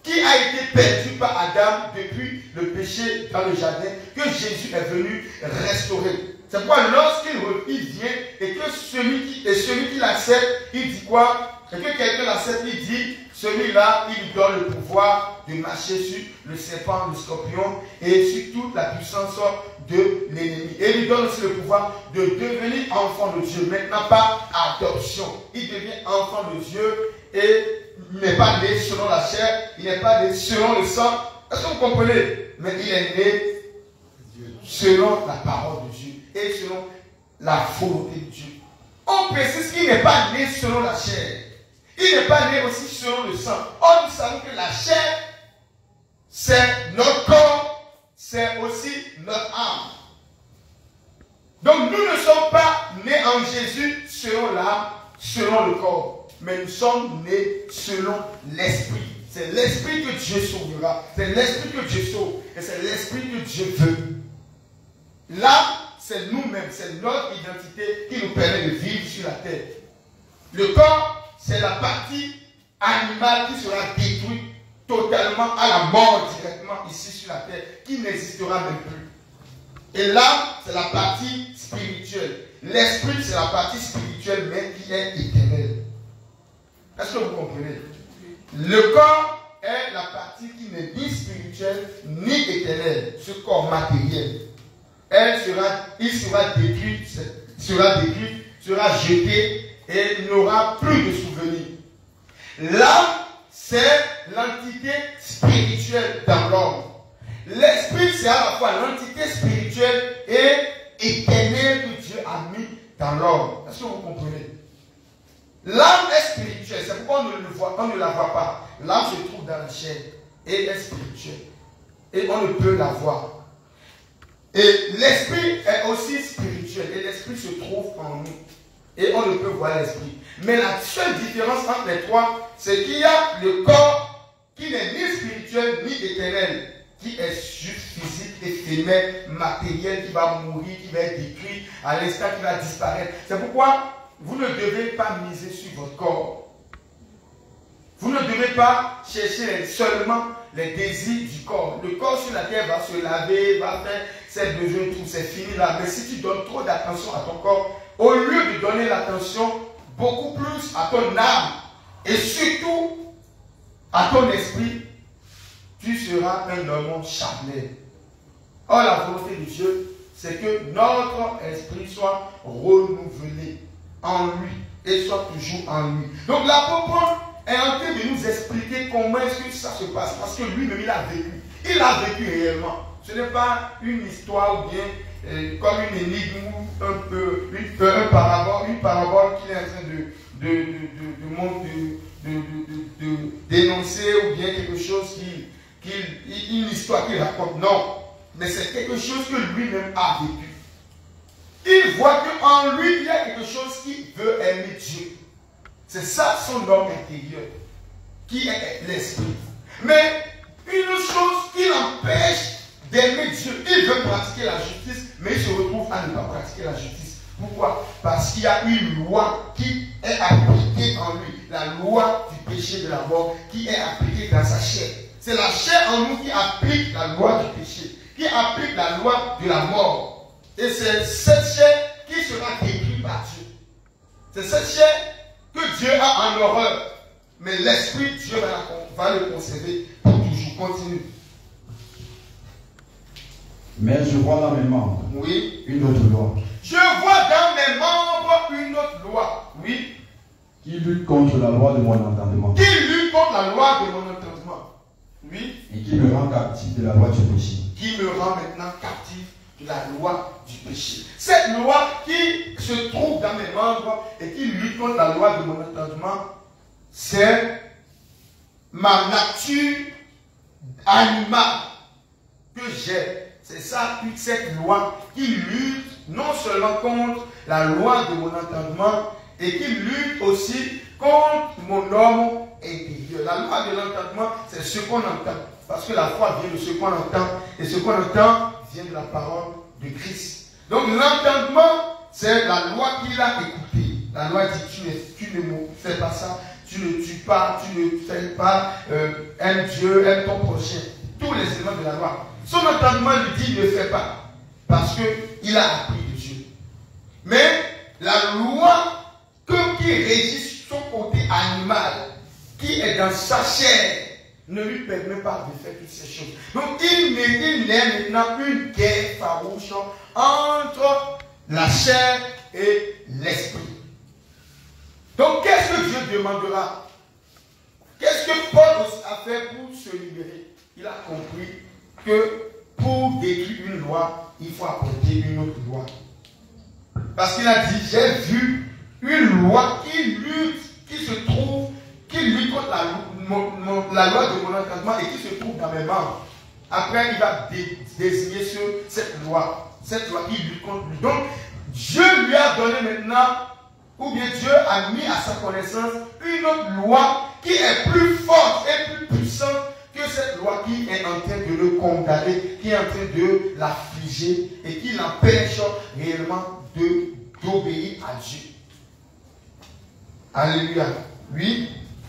qui a été perdu par Adam depuis le péché dans le jardin, que Jésus est venu restaurer. C'est pourquoi lorsqu'il vient et que celui qui l'accepte, il dit quoi? Et que quelqu'un l'accepte, il dit, celui-là, il lui donne le pouvoir de marcher sur le serpent, le scorpion et sur toute la puissance de l'ennemi. Et il lui donne aussi le pouvoir de devenir enfant de Dieu. Maintenant, par adoption. Il devient enfant de Dieu et il n'est pas né selon la chair, il n'est pas né selon le sang. Est-ce que vous comprenez? Mais il est né selon la parole de Dieu et selon la volonté de Dieu. On précise qu'il n'est pas né selon la chair. Il n'est pas né aussi selon le sang. Or, nous savons que la chair, c'est notre corps, c'est aussi notre âme. Donc, nous ne sommes pas nés en Jésus selon l'âme, selon le corps. Mais nous sommes nés selon l'esprit. C'est l'esprit que Dieu sauvera. C'est l'esprit que Dieu sauve. Et c'est l'esprit que Dieu veut. L'âme, c'est nous-mêmes. C'est notre identité qui nous permet de vivre sur la terre. Le corps, c'est la partie animale qui sera détruite totalement à la mort directement ici sur la terre, qui n'existera même plus. Et l'âme, c'est la partie spirituelle. L'esprit, c'est la partie spirituelle, mais qui est éternelle. Est-ce que vous comprenez? Le corps est la partie qui n'est ni spirituelle, ni éternelle, ce corps matériel. Il sera détruit, sera jeté, et n'aura plus de souvenirs. L'âme, c'est l'entité spirituelle dans l'homme. L'esprit, c'est à la fois l'entité spirituelle et éternelle que Dieu a mis dans l'homme. Est-ce que vous comprenez? L'âme est spirituelle, c'est pourquoi on ne la voit pas. L'âme se trouve dans la chair et est spirituelle. Et on ne peut la voir. Et l'esprit est aussi spirituel. Et l'esprit se trouve en nous. Et on ne peut voir l'esprit. Mais la seule différence entre les trois, c'est qu'il y a le corps qui n'est ni spirituel ni éternel, qui est juste physique, éphémère, matériel, qui va mourir, qui va être détruit à l'instant, qui va disparaître. C'est pourquoi vous ne devez pas miser sur votre corps. Vous ne devez pas chercher seulement les désirs du corps. Le corps sur la terre va se laver, va faire ses besoins, tout, c'est fini là. Mais si tu donnes trop d'attention à ton corps, au lieu de donner l'attention beaucoup plus à ton âme et surtout à ton esprit, tu seras un homme charnel. Or, la volonté de Dieu, c'est que notre esprit soit renouvelé en lui et soit toujours en lui. Donc, l'apôtre est en train de nous expliquer comment est-ce que ça se passe. Parce que lui-même, il a vécu. Il a vécu réellement. Ce n'est pas une histoire ou bien comme une énigme ou un parabole qu'il est en train de dénoncer ou bien quelque chose une histoire qu'il raconte. Non. Mais c'est quelque chose que lui-même a vécu. Il voit qu'en lui, il y a quelque chose qui veut aimer Dieu. C'est ça son homme intérieur, qui est l'esprit. Mais une chose qui l'empêche d'aimer Dieu, il veut pratiquer la justice, mais il se retrouve à ne pas pratiquer la justice. Pourquoi? Parce qu'il y a une loi qui est appliquée en lui, la loi du péché de la mort, qui est appliquée dans sa chair. C'est la chair en nous qui applique la loi du péché, qui applique la loi de la mort. Et c'est cette chair qui sera détruite par Dieu. C'est cette chair que Dieu a en horreur. Mais l'esprit, Dieu va le conserver pour toujours. Continue. Mais je vois dans mes membres une autre loi. Je vois dans mes membres une autre loi. Oui. Qui lutte contre la loi de mon entendement. Qui lutte contre la loi de mon entendement. Oui. Et qui me rend captif de la loi du péché. Qui me rend maintenant captif de la loi du péché. Cette loi qui se trouve dans mes membres et qui lutte contre la loi de mon entendement, c'est ma nature animale que j'ai. C'est ça, toute cette loi qui lutte non seulement contre la loi de mon entendement et qui lutte aussi contre mon homme intérieur. La loi de l'entendement, c'est ce qu'on entend. Parce que la foi vient de ce qu'on entend et ce qu'on entend vient de la parole de Christ. Donc l'entendement, c'est la loi qu'il a écoutée. La loi dit tu ne fais pas ça, tu ne tues pas, tu ne fais pas, aime Dieu, aime ton prochain. Tous les éléments de la loi. Son entendement lui dit ne fais pas. Parce qu'il a appris de Dieu. Mais la loi qui régit son côté animal, qui est dans sa chair, ne lui permet pas de faire toutes ces choses. Donc il est maintenant une guerre farouche entre la chair et l'esprit. Donc qu'est-ce que Dieu demandera? Qu'est-ce que Paul a fait pour se libérer? Il a compris que pour détruire une loi, il faut apporter une autre loi. Parce qu'il a dit, j'ai vu une loi qui lutte, qui lutte contre la loi de mon entendement et qui se trouve dans mes membres. Après, il va désigner cette loi qui lutte contre lui. Donc, Dieu lui a donné maintenant, ou bien Dieu a mis à sa connaissance une autre loi qui est plus forte et plus puissante que cette loi qui est en train de le condamner, qui est en train de l'affliger et qui l'empêche réellement d'obéir à Dieu. Alléluia. Oui.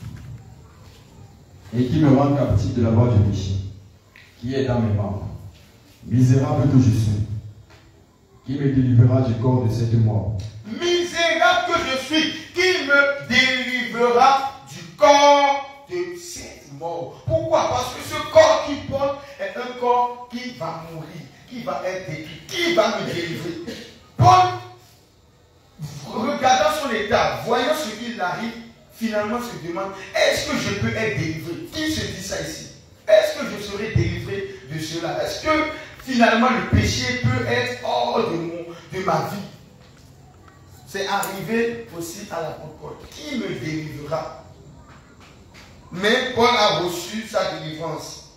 Et qui me rend captif de la loi du péché, qui est dans mes membres. Misérable que je suis, qui me délivrera du corps de cette mort. Misérable que je suis, qui me délivrera du corps de cette mort. Pourquoi? Parce que ce corps qui porte est un corps qui va mourir, qui va être détruit, qui va me délivrer. Paul, regardant son état, voyant ce qu'il arrive, finalement se demande, est-ce que je peux être délivré? Qui se dit ça ici? Est-ce que je serai délivré de cela? Est-ce que finalement le péché peut être hors de ma vie? C'est arrivé aussi à l'apôtre Paul. Qui me délivrera? Mais Paul a reçu sa délivrance.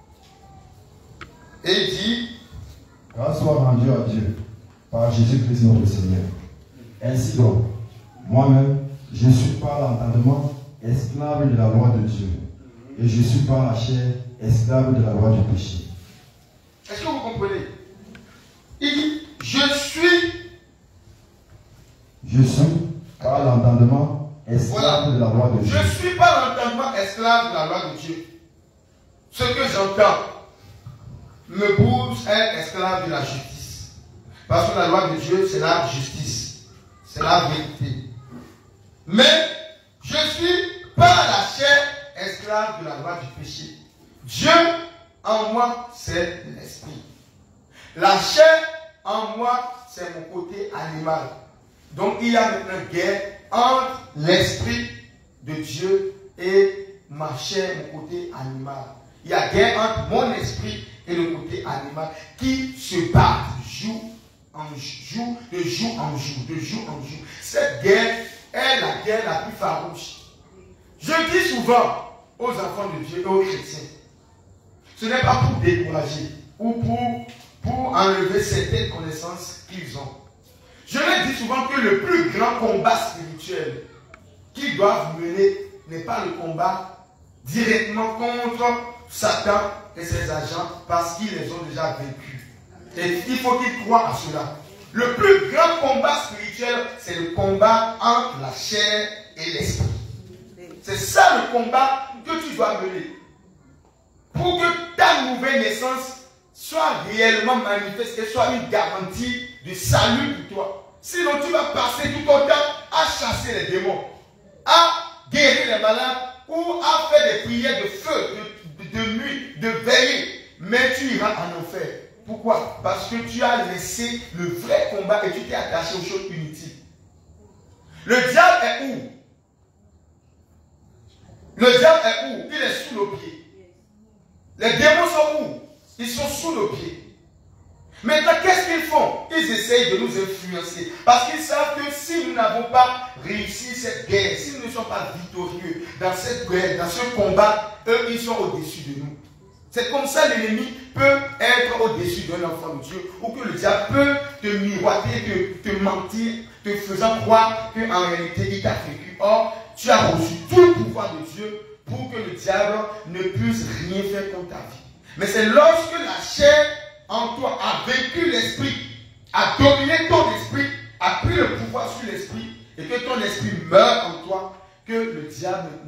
Et dit, grâce soit rendue à Dieu par Jésus-Christ notre Seigneur. Ainsi donc, moi-même, je suis par l'entendement esclave de la loi de Dieu. Et je suis par la chair esclave de la loi du péché. Est-ce que vous comprenez? Il dit, je suis par l'entendement esclave de la loi de Dieu. Je suis par l'entendement esclave de la loi de Dieu. Ce que j'entends me pousse à être esclave de la justice. Parce que la loi de Dieu, c'est la justice. C'est la vérité. Mais je suis par la chair esclave de la loi du péché. Dieu en moi, c'est l'esprit. La chair en moi, c'est mon côté animal. Donc il y a maintenant guerre entre l'esprit de Dieu et ma chair, mon côté animal. Il y a guerre entre mon esprit et le côté animal qui se battent jour en jour, de jour en jour, de jour en jour. Cette guerre est la guerre la plus farouche. Je dis souvent aux enfants de Dieu et aux chrétiens, ce n'est pas pour décourager ou pour enlever certaines connaissances qu'ils ont. Je leur dis souvent que le plus grand combat spirituel qu'ils doivent mener n'est pas le combat directement contre Satan et ses agents parce qu'ils les ont déjà vaincus. Et il faut qu'ils croient à cela. Le plus grand combat spirituel, c'est le combat entre la chair et l'esprit. C'est ça le combat que tu dois mener. Pour que ta nouvelle naissance soit réellement manifeste et soit une garantie de salut pour toi. Sinon, tu vas passer tout ton temps à chasser les démons, à guérir les malades ou à faire des prières de feu, de nuit, de veillée. Mais tu iras en enfer. Pourquoi? Parce que tu as laissé le vrai combat et tu t'es attaché aux choses inutiles. Le diable est où? Le diable est où? Il est sous nos pieds. Les démons sont où? Ils sont sous nos pieds. Maintenant, qu'est-ce qu'ils font? Ils essayent de nous influencer. Parce qu'ils savent que si nous n'avons pas réussi cette guerre, si nous ne sommes pas victorieux dans cette guerre, dans ce combat, eux, ils sont au-dessus de nous. C'est comme ça l'ennemi peut être au-dessus d'un enfant de Dieu, ou que le diable peut te miroiter, te mentir, te faisant croire qu'en réalité, il t'a vaincu. Or, tu as reçu tout le pouvoir de Dieu pour que le diable ne puisse rien faire contre ta vie. Mais c'est lorsque la chair en toi a vaincu l'esprit, a dominé ton esprit, a pris le pouvoir sur l'esprit, et que ton esprit meurt en toi, que le diable ne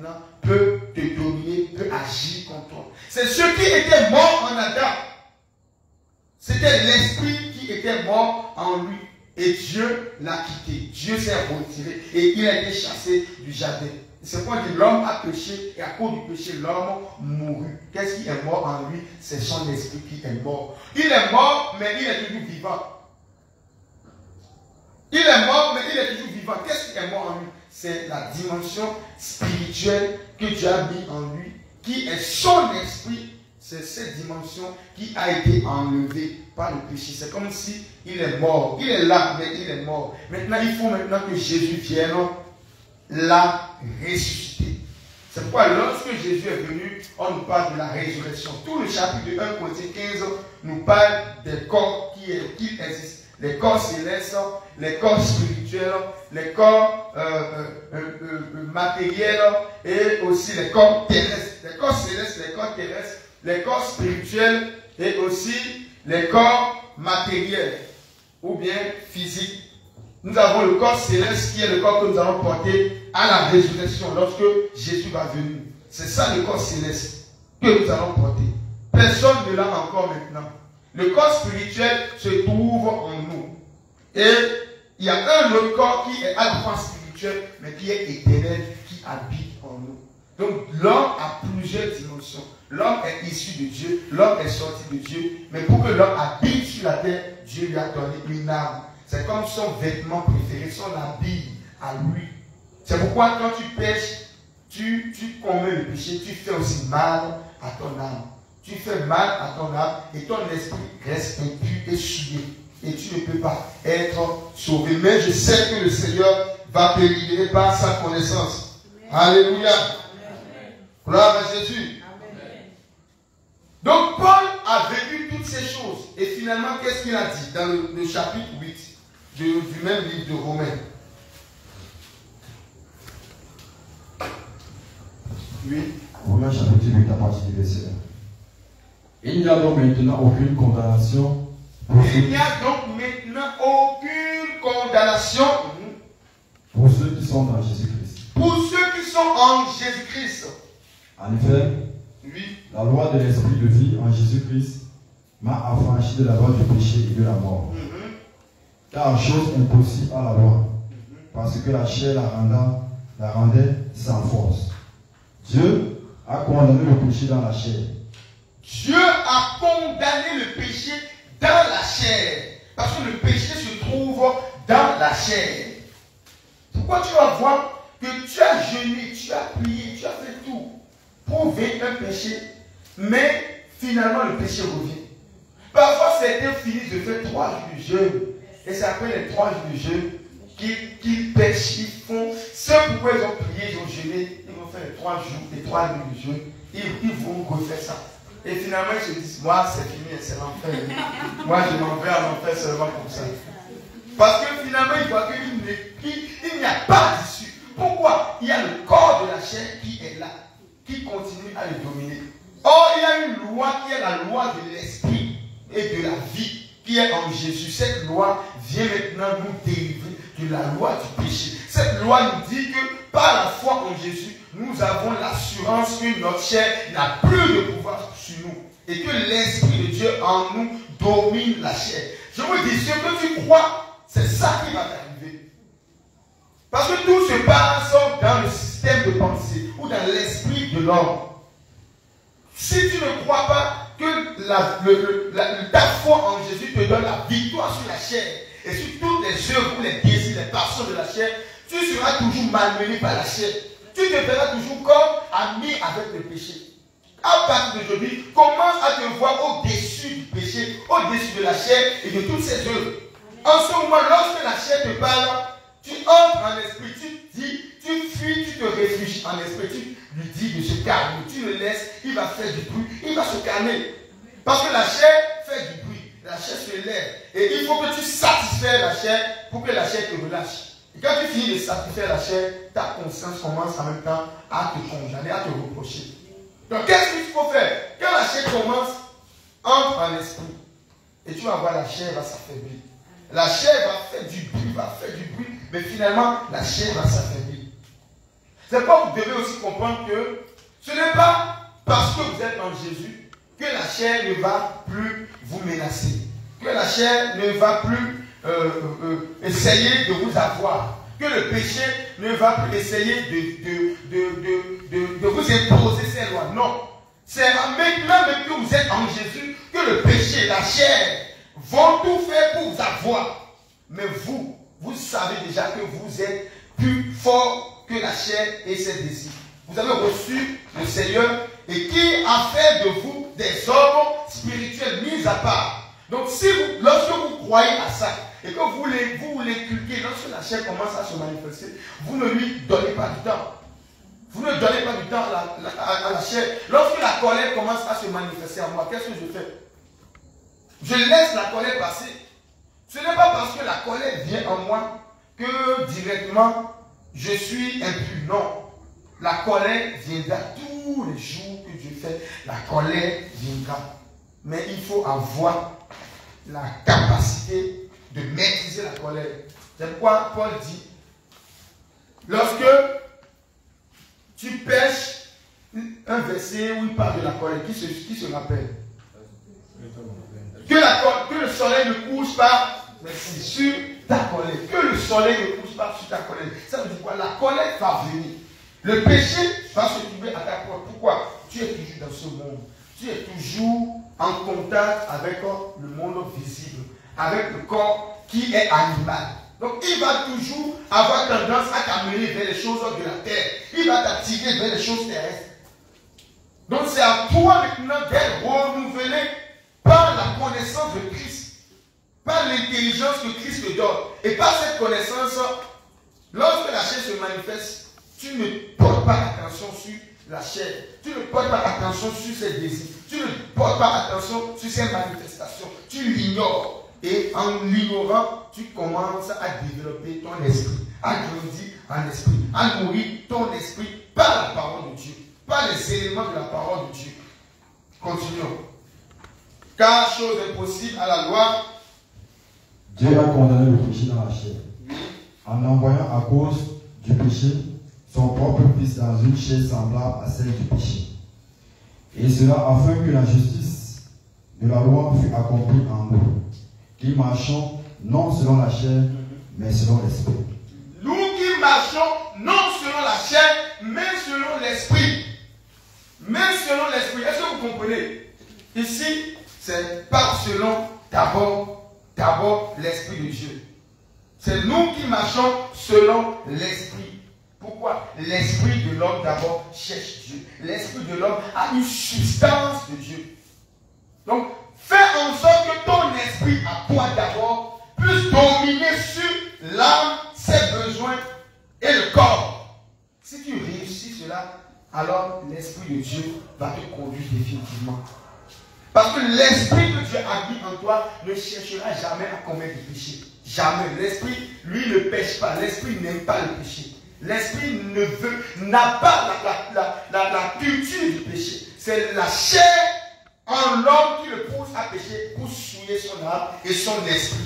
était mort en Adam. C'était l'esprit qui était mort en lui. Et Dieu l'a quitté. Dieu s'est retiré et il a été chassé du jardin. C'est pourquoi l'homme a péché et à cause du péché, l'homme mourut. Qu'est-ce qui est mort en lui? C'est son esprit qui est mort. Il est mort, mais il est toujours vivant. Il est mort, mais il est toujours vivant. Qu'est-ce qui est mort en lui? C'est la dimension spirituelle que Dieu a mis en lui, qui est son esprit. C'est cette dimension qui a été enlevée par le péché. C'est comme si il est mort. Il est là, mais il est mort. Maintenant, il faut maintenant que Jésus vienne la ressusciter. C'est pourquoi lorsque Jésus est venu, on nous parle de la résurrection. Tout le chapitre de 1 Corinthiens 15 nous parle des corps qui existent. Les corps célestes, les corps spirituels, les corps matériels et aussi les corps terrestres. Les corps célestes, les corps terrestres, les corps spirituels et aussi les corps matériels ou bien physiques. Nous avons le corps céleste qui est le corps que nous allons porter à la résurrection lorsque Jésus va venir. C'est ça le corps céleste que nous allons porter. Personne ne l'a encore maintenant. Le corps spirituel se trouve en nous. Et il y a un autre corps qui est à la fois spirituel mais qui est éternel, qui habite en nous. Donc l'homme a plusieurs dimensions. L'homme est issu de Dieu, l'homme est sorti de Dieu, mais pour que l'homme habite sur la terre, Dieu lui a donné une âme. C'est comme son vêtement préféré, son habit à lui. C'est pourquoi quand tu pêches, tu commets le péché, tu fais aussi mal à ton âme. Tu fais mal à ton âme et ton esprit reste impur et souillé. Et tu ne peux pas être sauvé. Mais je sais que le Seigneur va te libérer par sa connaissance. Amen. Alléluia. Amen. Gloire à Jésus. Amen. Donc Paul a vécu toutes ces choses. Et finalement, qu'est-ce qu'il a dit dans le chapitre 8 du même livre de Romains? Oui. Romains chapitre 8 à partir du verset 1. Il n'y a donc maintenant aucune condamnation pour ceux qui sont dans Jésus-Christ. Pour ceux qui sont en Jésus-Christ. En effet, oui, la loi de l'esprit de vie en Jésus-Christ m'a affranchi de la loi du péché et de la mort. Car chose impossible à la loi, parce que la chair la rendait sans force. Dieu a condamné le péché dans la chair. Dieu a condamné le péché dans la chair. Parce que le péché se trouve dans la chair. Pourquoi tu vas voir que tu as jeûné, tu as prié, tu as fait tout pour vaincre un péché, mais finalement le péché revient. Parfois certains finissent de faire 3 jours de jeûne. Et c'est après les 3 jours de jeûne qu'ils pêchent, ils font ce pourquoi ils ont prié, ils ont jeûné, ils vont faire les 3 jours, les 3 jours de jeûne, ils vont refaire ça. Et finalement, ils se disent, moi, c'est fini, c'est l'enfer. Moi, je m'en vais à l'enfer seulement comme ça. Parce que finalement, ils voient qu'il n'y a pas d'issue. Pourquoi? Il y a le corps de la chair qui est là, qui continue à le dominer. Or, il y a une loi qui est la loi de l'esprit et de la vie, qui est en Jésus. Cette loi vient maintenant nous délivrer de la loi du péché. Cette loi nous dit que par la foi en Jésus, nous avons l'assurance que notre chair n'a plus de pouvoir sur nous. Et que l'Esprit de Dieu en nous domine la chair. Je vous dis, ce que tu crois, c'est ça qui va t'arriver. Parce que tout se passe dans le système de pensée ou dans l'esprit de l'homme. Si tu ne crois pas que ta foi en Jésus te donne la victoire sur la chair et sur toutes les œuvres ou les désirs, les passions de la chair, tu seras toujours malmené par la chair. Tu te verras toujours comme ami avec le péché. À partir d'aujourd'hui, commence à te voir au-dessus du péché, au-dessus de la chair et de toutes ses œuvres. En ce moment, lorsque la chair te parle, tu entres en esprit, tu dis, tu fuis, tu te réfugies en esprit, tu lui dis de se calmer, tu le laisses, il va faire du bruit, il va se calmer. Parce que la chair fait du bruit, la chair se lève. Et il faut que tu satisfais la chair pour que la chair te relâche. Et quand tu finis de satisfaire la chair, ta conscience commence en même temps à te condamner, à te reprocher. Donc qu'est-ce qu'il faut faire? Quand la chair commence, entre en esprit. Et tu vas voir la chair va s'affaiblir. La chair va faire du bruit, mais finalement, la chair va s'affaiblir. C'est pourquoi vous devez aussi comprendre que ce n'est pas parce que vous êtes en Jésus que la chair ne va plus vous menacer, que la chair ne va plus essayer de vous avoir, que le péché ne va plus essayer de vous imposer ses lois. Non. C'est maintenant même que vous êtes en Jésus que le péché, la chair, vont tout faire pour vous avoir. Mais vous savez déjà que vous êtes plus fort que la chair et ses désirs. Vous avez reçu le Seigneur et qui a fait de vous des hommes spirituels mis à part. Donc lorsque vous croyez à ça et que vous l'inculquez, lorsque la chair commence à se manifester, vous ne lui donnez pas du temps. Vous ne donnez pas du temps à la chair. Lorsque la colère commence à se manifester en moi, qu'est-ce que je fais? Je laisse la colère passer. Ce n'est pas parce que la colère vient en moi que directement je suis impur. Non. La colère viendra tous les jours que je fais. La colère viendra. Mais il faut avoir la capacité de maîtriser la colère. C'est pourquoi Paul dit, lorsque tu pêches, un verset où il parle de la colère, qui se rappelle? Que le soleil ne couche pas sur ta colère. Que le soleil ne couche pas sur ta colère. Ça veut dire quoi? La colère va venir. Le péché va se trouver à ta porte. Pourquoi? Tu es toujours dans ce monde. Tu es toujours en contact avec le monde visible, avec le corps qui est animal. Donc il va toujours avoir tendance à t'amener vers les choses de la terre. Il va t'attirer vers les choses terrestres. Donc c'est à toi maintenant d'être renouvelé par la connaissance de Christ, par l'intelligence que Christ te donne. Et par cette connaissance, lorsque la chair se manifeste, tu ne portes pas attention sur la chair. Tu ne portes pas attention sur ses désirs. Tu ne portes pas attention sur ses manifestations. Tu l'ignores. Et en l'ignorant, tu commences à développer ton esprit, à grandir en esprit, à nourrir ton esprit par la parole de Dieu, par les éléments de la parole de Dieu. Continuons. Car chose impossible à la loi, Dieu a condamné le péché dans la chair, en envoyant à cause du péché son propre Fils dans une chair semblable à celle du péché. Et cela afin que la justice de la loi fût accomplie en nous, qui marchons non selon la chair, mais selon l'esprit. Nous qui marchons non selon la chair, mais selon l'esprit. Mais selon l'esprit. Est-ce que vous comprenez? Ici, c'est pas selon d'abord l'esprit de Dieu. C'est nous qui marchons selon l'esprit. Pourquoi? L'esprit de l'homme d'abord cherche Dieu. L'esprit de l'homme a une substance de Dieu. Donc, fais en sorte que ton esprit à toi d'abord puisse dominer sur l'âme, ses besoins et le corps. Si tu réussis cela, alors l'esprit de Dieu va te conduire définitivement. Parce que l'esprit de Dieu habite en toi ne cherchera jamais à commettre du péché. Jamais. L'esprit, lui, ne pêche pas. L'esprit n'aime pas le péché. L'esprit n'a pas la culture du péché. C'est la chair en l'homme qui le pousse à pécher pour souiller son âme et son esprit.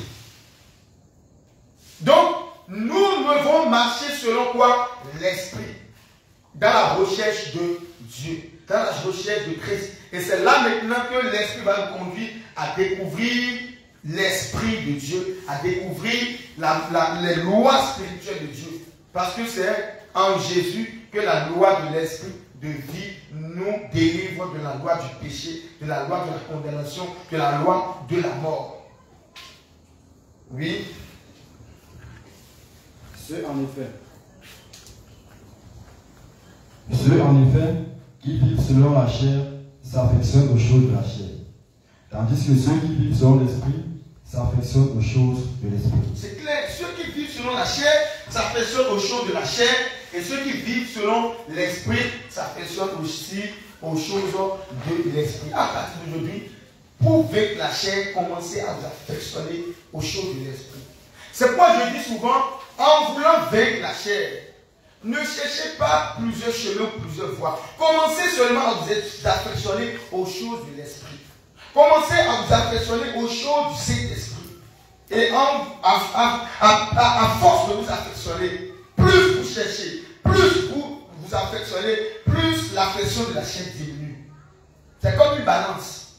Donc, nous devons marcher selon quoi? L'esprit. Dans la recherche de Dieu. Dans la recherche de Christ. Et c'est là maintenant que l'esprit va nous conduire à découvrir l'esprit de Dieu, à découvrir les lois spirituelles de Dieu. Parce que c'est en Jésus que la loi de l'esprit de vie nous délivre de la loi du péché, de la loi de la condamnation, de la loi de la mort. Oui. Ceux en effet qui vivent selon la chair s'affectionnent aux choses de la chair, tandis que ceux qui vivent selon l'esprit s'affectionnent aux choses de l'esprit. C'est clair, ceux qui vivent selon la chair s'affectionnent aux choses de la chair, et ceux qui vivent selon l'esprit s'affectionnent aussi aux choses de l'esprit. À partir d'aujourd'hui, pour vaincre la chair, commencez à vous affectionner aux choses de l'esprit. C'est pourquoi je dis souvent, en voulant vaincre la chair, ne cherchez pas plusieurs chemins, plusieurs voies. Commencez seulement à vous affectionner aux choses de l'esprit. Commencez à vous affectionner aux choses du Saint-Esprit. Et à force de vous affectionner, plus vous cherchez, plus vous affectionnez, plus l'affection de la chair diminue. C'est comme une balance.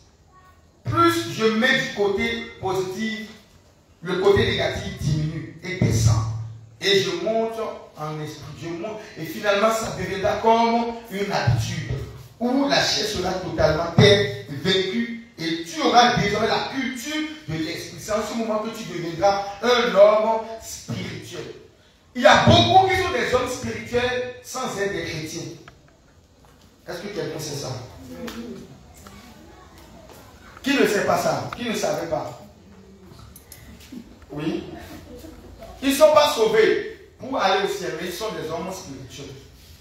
plus je mets du côté positif, le côté négatif diminue et descend. Et je monte en esprit, je monte, et finalement ça deviendra comme une habitude, où la chair sera totalement vaincue, et tu auras désormais la culture de l'esprit. C'est en ce moment que tu deviendras un homme spirituel. Il y a beaucoup qui sont des hommes spirituels sans être des chrétiens. Est-ce que quelqu'un sait ça? Qui ne sait pas ça? Qui ne savait pas? Oui. Ils ne sont pas sauvés pour aller au ciel, mais ils sont des hommes spirituels.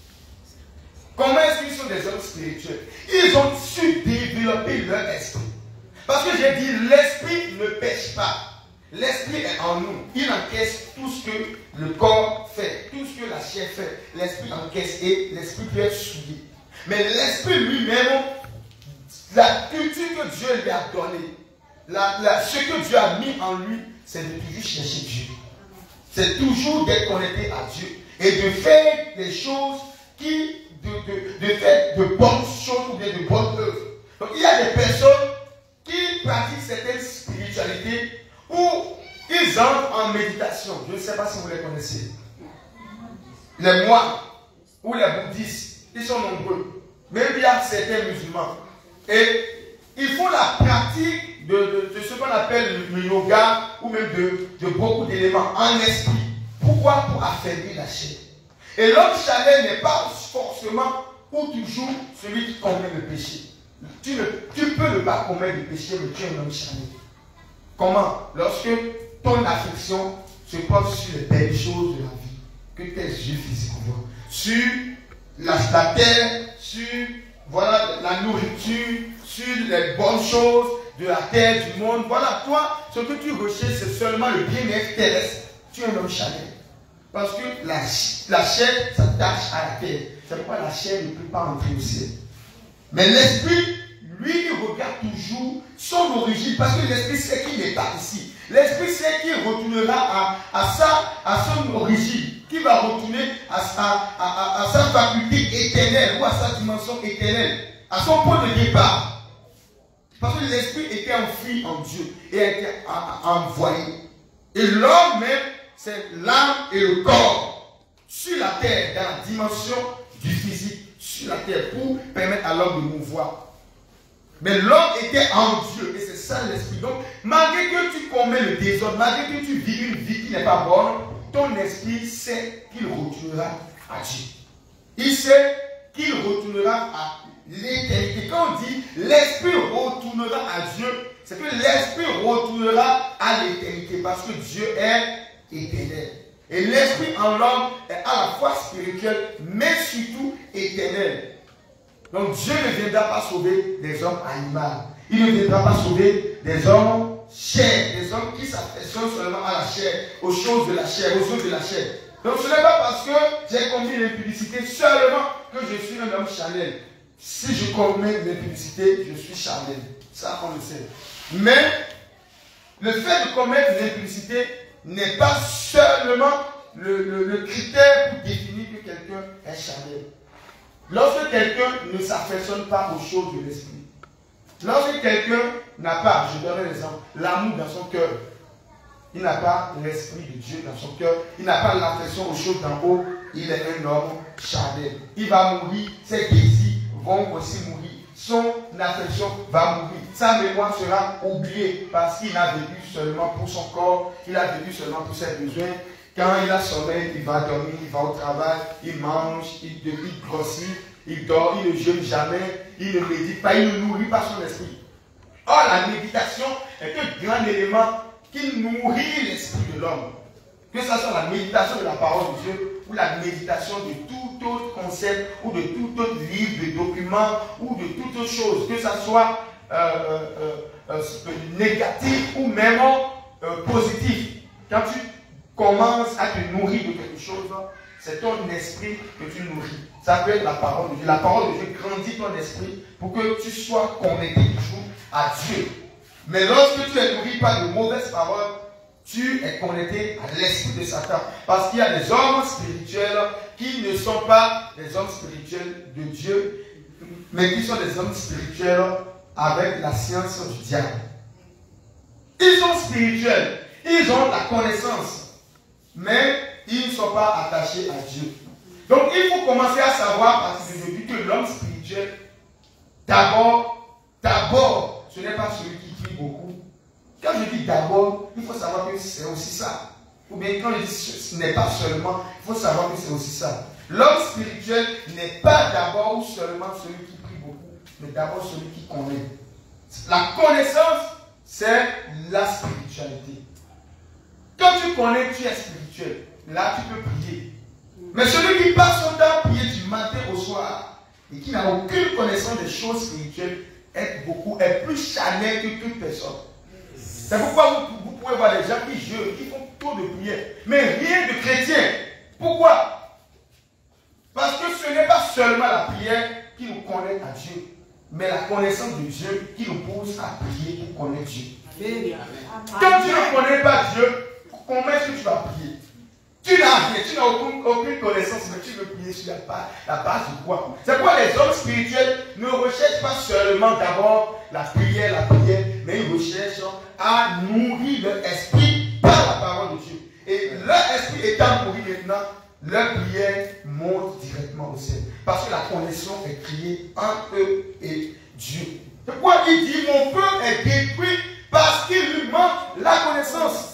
Comment est-ce qu'ils sont des hommes spirituels? Ils ont su développer leur esprit. Parce que j'ai dit, l'esprit ne pêche pas. L'esprit est en nous. Il encaisse tout ce que le corps fait, tout ce que la chair fait. L'esprit encaisse et l'esprit peut être souillé. Mais l'esprit lui-même, la culture que Dieu lui a donnée, ce que Dieu a mis en lui, c'est de toujours chercher Dieu. C'est toujours d'être connecté à Dieu et de faire des choses de faire de bonnes choses ou bien de bonnes œuvres. Donc il y a des personnes qui pratiquent certaines spiritualités où ils entrent en méditation. Je ne sais pas si vous les connaissez. Les moines ou les bouddhistes, ils sont nombreux. Même il y a certains musulmans. Et ils font la pratique de ce qu'on appelle le yoga ou même de beaucoup d'éléments en esprit. Pourquoi? Pour affaiblir la chair. Et l'homme charnel n'est pas forcément ou toujours celui qui commet le péché. Tu peux ne pas commettre le péché, mais tu es un homme charnel. Comment? Lorsque ton affection se porte sur les belles choses de la vie, que tes yeux physiques voient, sur la terre, sur voilà, la nourriture, sur les bonnes choses de la terre, du monde. Voilà, toi, ce que tu recherches, c'est seulement le bien-être terrestre. Tu es un homme charnel. Parce que la chair s'attache à la terre. C'est pourquoi la chair ne peut pas entrer au ciel. Mais l'esprit, lui, il regarde toujours son origine. Parce que l'esprit sait qu'il n'est pas ici. L'esprit sait qu'il retournera à son origine. Qui va retourner à sa faculté éternelle ou à sa dimension éternelle. À son point de départ. Parce que l'esprit était enfoui en Dieu et a été envoyé. Et l'homme même, c'est l'âme et le corps sur la terre, dans la dimension du physique, sur la terre, pour permettre à l'homme de mouvoir. Mais l'homme était en Dieu, et c'est ça l'esprit. Donc, malgré que tu commets le désordre, malgré que tu vis une vie qui n'est pas bonne, ton esprit sait qu'il retournera à Dieu. Il sait qu'il retournera à l'éternité. Quand on dit l'esprit retournera à Dieu, c'est que l'esprit retournera à l'éternité, parce que Dieu est éternel. Et l'esprit en l'homme est à la fois spirituel, mais surtout éternel. Donc Dieu ne viendra pas sauver des hommes animaux. Il ne viendra pas sauver des hommes chers, des hommes qui s'affectionnent seulement à la chair, aux choses de la chair, aux œuvres de la chair. Donc ce n'est pas parce que j'ai commis l'impudicité seulement que je suis un homme charnel. Si je commets l'impudicité, je suis charnel. Ça, on le sait. Mais le fait de commettre l'impudicité n'est pas seulement le critère pour définir que quelqu'un est charnel. Lorsque quelqu'un ne s'affectionne pas aux choses de l'esprit, lorsque quelqu'un n'a pas, je donne un exemple, l'amour dans son cœur, il n'a pas l'esprit de Dieu dans son cœur, il n'a pas l'affection aux choses d'en haut, il est un homme charnel. Il va mourir, ses désirs vont aussi mourir, son affection va mourir, sa mémoire sera oubliée parce qu'il a vécu seulement pour son corps, il a vécu seulement pour ses besoins. Quand il a sommeil, il va dormir, il va au travail, il mange, il grossit, il dort, il ne jeûne jamais, il ne médite pas, il ne nourrit pas son esprit. Or, la méditation est un grand élément qui nourrit l'esprit de l'homme. Que ce soit la méditation de la parole de Dieu ou la méditation de tout autre concept ou de tout autre livre, de document ou de toute autre chose, que ce soit négatif ou même positif. Quand tu commences à te nourrir de quelque chose, c'est ton esprit que tu nourris. Ça peut être la parole de Dieu. La parole de Dieu grandit ton esprit pour que tu sois connecté toujours à Dieu. Mais lorsque tu es nourri par de mauvaises paroles, tu es connecté à l'esprit de Satan. Parce qu'il y a des hommes spirituels qui ne sont pas des hommes spirituels de Dieu, mais qui sont des hommes spirituels avec la science du diable. Ils sont spirituels, ils ont la connaissance, mais ils ne sont pas attachés à Dieu. Donc il faut commencer à savoir à partir d'aujourd'hui que l'homme spirituel, d'abord, ce n'est pas celui qui crie beaucoup. Quand je dis d'abord, il faut savoir que c'est aussi ça. Ou bien quand je dis ce n'est pas seulement, il faut savoir que c'est aussi ça. L'homme spirituel n'est pas d'abord ou seulement celui qui prie beaucoup, mais d'abord celui qui connaît. La connaissance, c'est la spiritualité. Quand tu connais, tu es spirituel. Là, tu peux prier. Mais celui qui passe son temps à prier du matin au soir et qui n'a aucune connaissance des choses spirituelles est plus charnel que toute personne. C'est pourquoi vous pouvez voir des gens qui jeûnent, qui font trop de prières, mais rien de chrétien. Pourquoi? Parce que ce n'est pas seulement la prière qui nous connecte à Dieu, mais la connaissance de Dieu qui nous pousse à prier pour connaître Dieu. Quand tu ne connais pas Dieu, comment est-ce que tu vas prier? Tu n'as rien, tu n'as aucune connaissance, mais tu veux prier sur la base de quoi? C'est pourquoi les hommes spirituels ne recherchent pas seulement d'abord la prière, mais ils recherchent à nourrir leur esprit par la parole de Dieu. Et leur esprit étant nourri maintenant, leur prière monte directement au ciel. Parce que la connexion est créée entre eux et Dieu. C'est pourquoi il dit, mon peuple est détruit parce qu'il lui manque la connaissance.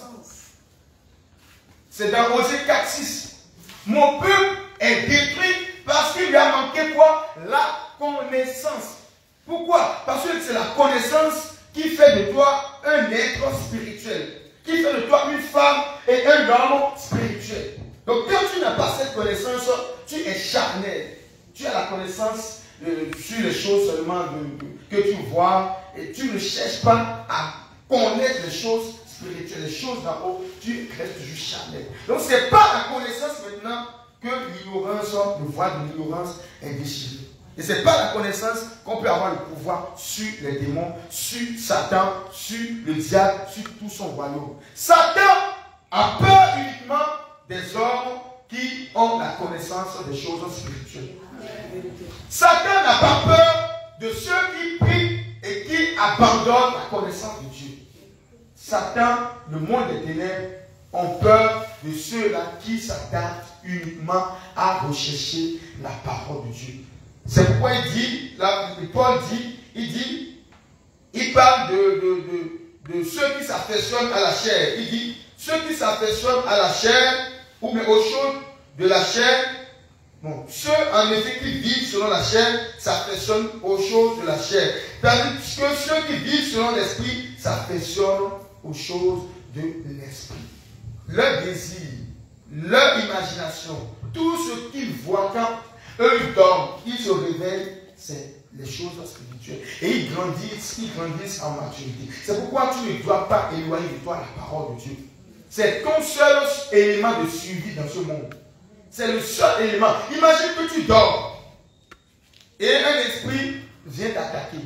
C'est dans Osée 4:6. Mon peuple est détruit parce qu'il lui a manqué quoi? La connaissance. Pourquoi? Parce que c'est la connaissance qui fait de toi un être spirituel, qui fait de toi une femme et un homme spirituel. Donc quand tu n'as pas cette connaissance, tu es charnel. Tu as la connaissance sur les choses seulement que tu vois et tu ne cherches pas à connaître les choses spirituelles, les choses d'en haut, tu restes toujours charnel. Donc ce n'est pas la connaissance maintenant que l'ignorance, le voile de l'ignorance est déchiré. Et ce n'est pas la connaissance qu'on peut avoir le pouvoir sur les démons, sur Satan, sur le diable, sur tout son royaume. Satan a peur uniquement des hommes qui ont la connaissance des choses spirituelles. Satan n'a pas peur de ceux qui prient et qui abandonnent la connaissance de Dieu. Satan, le monde des ténèbres, ont peur de ceux-là qui s'attardent uniquement à rechercher la parole de Dieu. C'est pourquoi il dit, là, Paul dit, il parle de ceux qui s'affectionnent à la chair. Il dit, ceux qui s'affectionnent à la chair, ou mais aux choses de la chair, bon, ceux en effet qui vivent selon la chair s'affectionnent aux choses de la chair. Tandis que ceux qui vivent selon l'esprit s'affectionnent aux choses de l'esprit. Leur désir, leur imagination, tout ce qu'ils voient quand eux ils dorment, ils se réveillent, c'est les choses spirituelles. Et ils grandissent en maturité. C'est pourquoi tu ne dois pas éloigner de toi la parole de Dieu. C'est ton seul élément de suivi dans ce monde. C'est le seul élément. Imagine que tu dors et un esprit vient t'attaquer.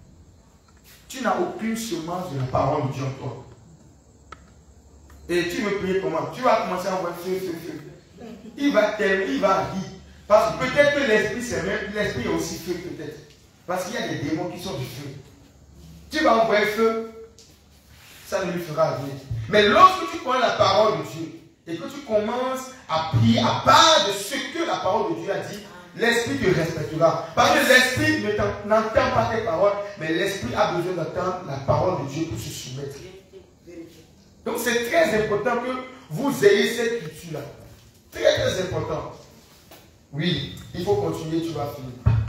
Tu n'as aucune semence de la parole de Dieu en toi. Et tu veux prier comment? Tu vas commencer à envoyer feu. Il va rire. Parce que peut-être que l'esprit, c'est même l'esprit est aussi feu peut-être. Parce qu'il y a des démons qui sont du feu. Tu vas envoyer feu, ça ne lui fera rien. Mais lorsque tu connais la parole de Dieu et que tu commences à prier à part de ce que la parole de Dieu a dit, l'esprit te respectera. Parce que l'esprit n'entend pas tes paroles, mais l'esprit a besoin d'entendre la parole de Dieu pour se soumettre. Donc c'est très important que vous ayez cette culture-là. Très très important. Oui, il faut continuer, tu vas finir.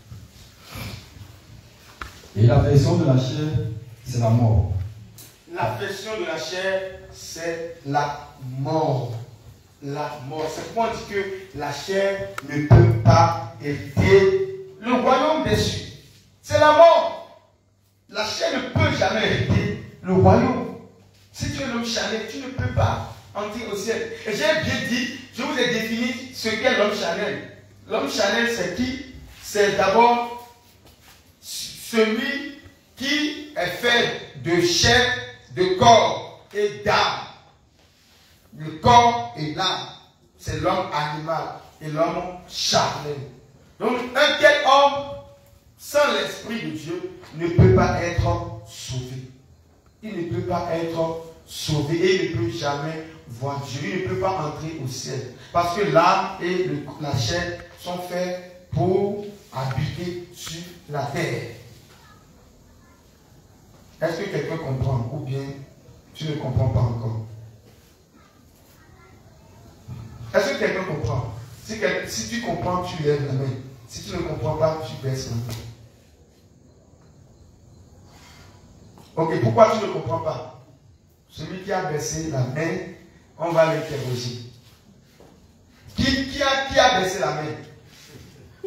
Et l'affection de la chair, c'est la mort. L'affection de la chair, c'est la mort. La mort. C'est pourquoi on dit que la chair ne peut pas hériter le royaume des cieux. C'est la mort. La chair ne peut jamais hériter le royaume. Si tu es l'homme charnel, tu ne peux pas entrer au ciel. Et j'ai bien dit, je vous ai défini ce qu'est l'homme charnel. L'homme charnel, c'est qui? C'est d'abord celui qui est fait de chair, de corps et d'âme. Le corps et l'âme, c'est l'homme animal et l'homme charnel. Donc un tel homme, sans l'Esprit de Dieu, ne peut pas être sauvé. Il ne peut pas être sauvé et il ne peut jamais voir Dieu. Il ne peut pas entrer au ciel. Parce que l'âme et la chair sont faits pour habiter sur la terre. Est-ce que quelqu'un comprend ou bien tu ne comprends pas encore? Est-ce que quelqu'un comprend? Si tu comprends, tu lèves la main. Si tu ne comprends pas, tu baisses la main. Ok, pourquoi tu ne comprends pas? Celui qui a baissé la main, on va l'interroger. Qui a baissé la main?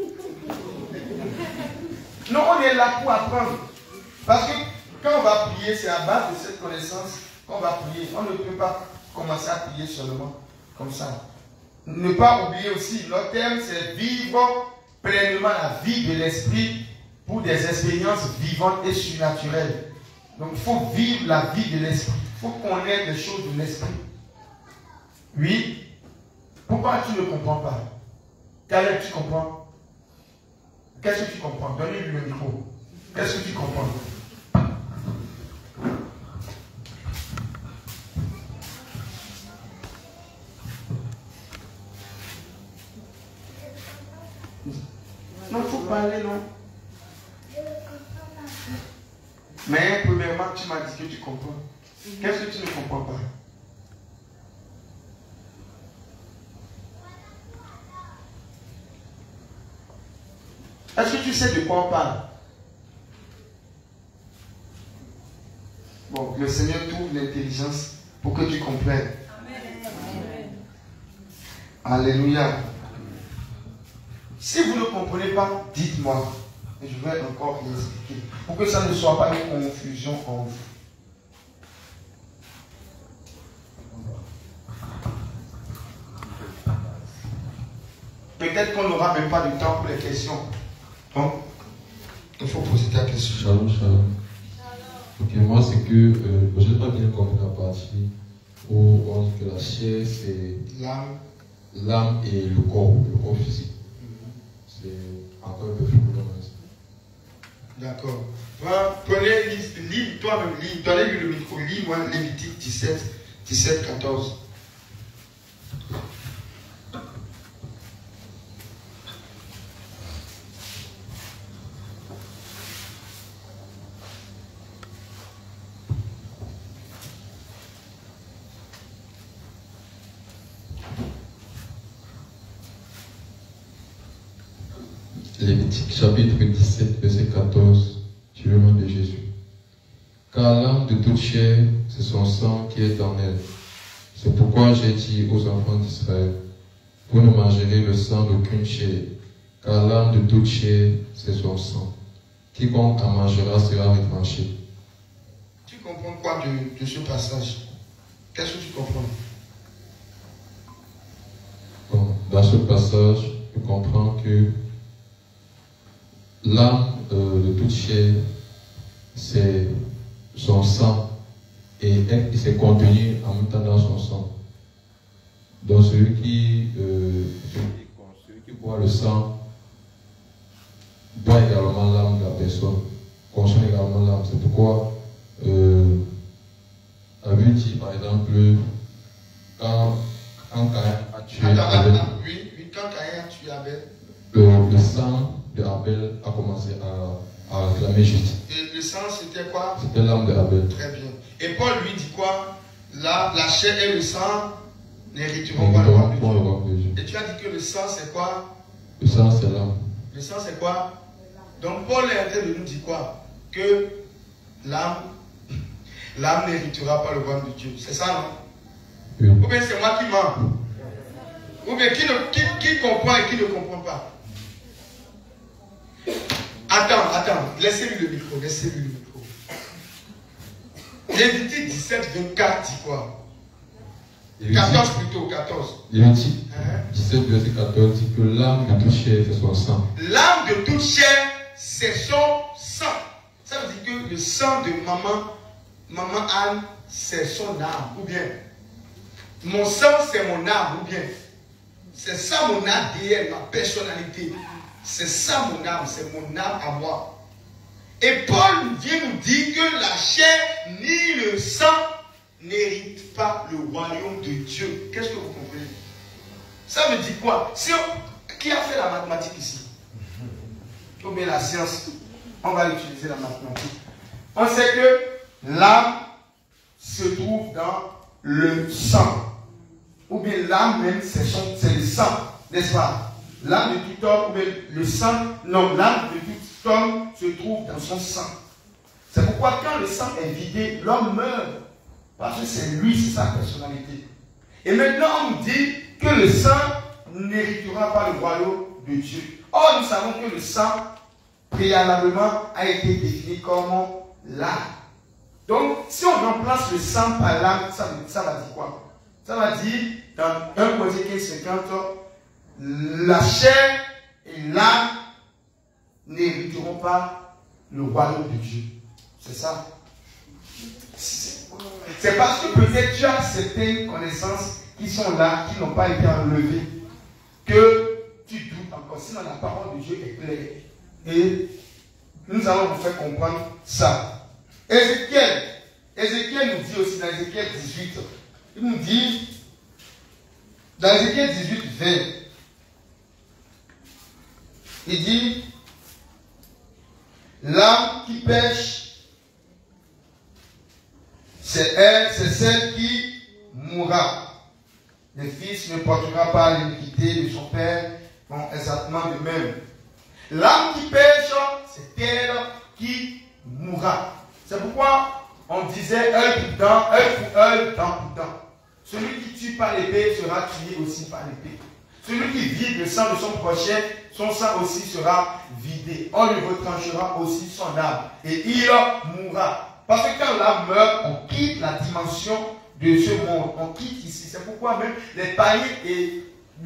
Non, on est là pour apprendre. Parce que quand on va prier, c'est à base de cette connaissance qu'on va prier. On ne peut pas commencer à prier seulement comme ça. Ne pas oublier aussi, notre thème, c'est vivre pleinement la vie de l'esprit pour des expériences vivantes et surnaturelles. Donc, il faut vivre la vie de l'esprit. Il faut connaître les choses de l'esprit. Oui. Pourquoi tu ne comprends pas? Caleb, tu comprends? Qu'est-ce que tu comprends? Donnez-lui le micro. Qu'est-ce que tu comprends? Non, il faut parler, non? Mais premièrement, tu m'as dit que tu comprends. Qu'est-ce que tu ne comprends pas? Est-ce que tu sais de quoi on parle? Bon, le Seigneur t'ouvre l'intelligence pour que tu comprennes. Amen. Alléluia. Si vous ne comprenez pas, dites-moi. Et je vais encore vous expliquer. Pour que ça ne soit pas une confusion en vous. Peut-être qu'on n'aura même pas de temps pour les questions. Donc, il faut poser ta question. Shalom, shalom. Ok, moi c'est que je n'ai pas bien compris la partie où on dit que la chair c'est l'âme et le corps physique. C'est encore un peu flou. D'accord. Prenez, lis toi-même, donnez-lui le micro, lis-moi Lévitique 17, 14. Lévitique chapitre 17, verset 14, sur le nom de Jésus. Car l'âme de toute chair, c'est son sang qui est en elle. C'est pourquoi j'ai dit aux enfants d'Israël, vous ne mangerez le sang d'aucune chair, car l'âme de toute chair, c'est son sang. Quiconque en mangera sera retranché. Tu comprends quoi de ce passage? Qu'est-ce que tu comprends? Bon, dans ce passage, je comprends que l'âme de toute chair, c'est son sang et c'est contenu en même temps dans son sang. Donc celui qui boit le sang boit également l'âme de la personne, consomme également l'âme. C'est pourquoi la Bible dit par exemple quand Caïn a tué Abel, quand Caïn a tué Abel, le sang de Abel a commencé à réclamer justice. Et le sang c'était quoi? C'était l'âme de Abel. Très bien. Et Paul lui dit quoi? La chair et le sang n'hériteront pas le royaume de Dieu. Et tu as dit que le sang c'est quoi? Le sang c'est l'âme. Le sang c'est quoi? Donc Paul est en train de nous dire quoi? Que l'âme n'héritera pas le royaume de Dieu. C'est ça, non? Oui. Ou bien c'est moi qui mens? Ou bien qui comprend et qui ne comprend pas? Attends, laissez-lui le micro, Lévitique 17, 24 dit quoi? 14 plutôt, 14. Lévitique 17, verset 14 dit que l'âme de toute chair, c'est son sang. L'âme de toute chair, c'est son sang. Ça veut dire que le sang de maman Anne, c'est son âme. Ou bien, mon sang, c'est mon âme. Ou bien, c'est ça mon ADN, ma personnalité. c'est ça mon âme, c'est mon âme à moi. Et Paul vient nous dire que la chair ni le sang n'héritent pas le royaume de Dieu. Qu'est-ce que vous comprenez? Ça veut dire quoi? Qui a fait la mathématique ici? Ou bien la science? On va utiliser la mathématique. On sait que l'âme se trouve dans le sang. Ou bien l'âme même, c'est le sang, n'est-ce pas? L'âme de tout homme, ou bien le sang, non, l'âme de tout homme se trouve dans son sang. C'est pourquoi quand le sang est vidé, l'homme meurt. Parce que c'est lui, c'est sa personnalité. Et maintenant, on nous dit que le sang n'héritera pas le royaume de Dieu. Or, nous savons que le sang, préalablement, a été défini comme l'âme. Donc, si on remplace le sang par l'âme, ça va dire quoi? Ça va dire, dans 1 Corinthiens 50, la chair et l'âme n'hériteront pas le royaume de Dieu. C'est ça. C'est parce que peut-être tu as certaines connaissances qui sont là, qui n'ont pas été enlevées, que tu doutes encore. Sinon, la parole de Dieu est claire. Et nous allons vous faire comprendre ça. Ézéchiel nous dit aussi dans Ézéchiel 18, il nous dit, dans Ézéchiel 18, 20, il dit, l'âme qui pêche, c'est celle qui mourra. Le fils ne portera pas l'iniquité de son père, bon, exactement de même. L'âme qui pêche, c'est elle qui mourra. C'est pourquoi on disait œil pour dent, œil pour œil, dent pour dent. Celui qui tue par l'épée sera tué aussi par l'épée. Celui qui vide le sang de son prochain, son sang aussi sera vidé. On lui retranchera aussi son âme et il mourra. Parce que quand l'âme meurt, on quitte la dimension de ce monde. On quitte ici. C'est pourquoi même les païens et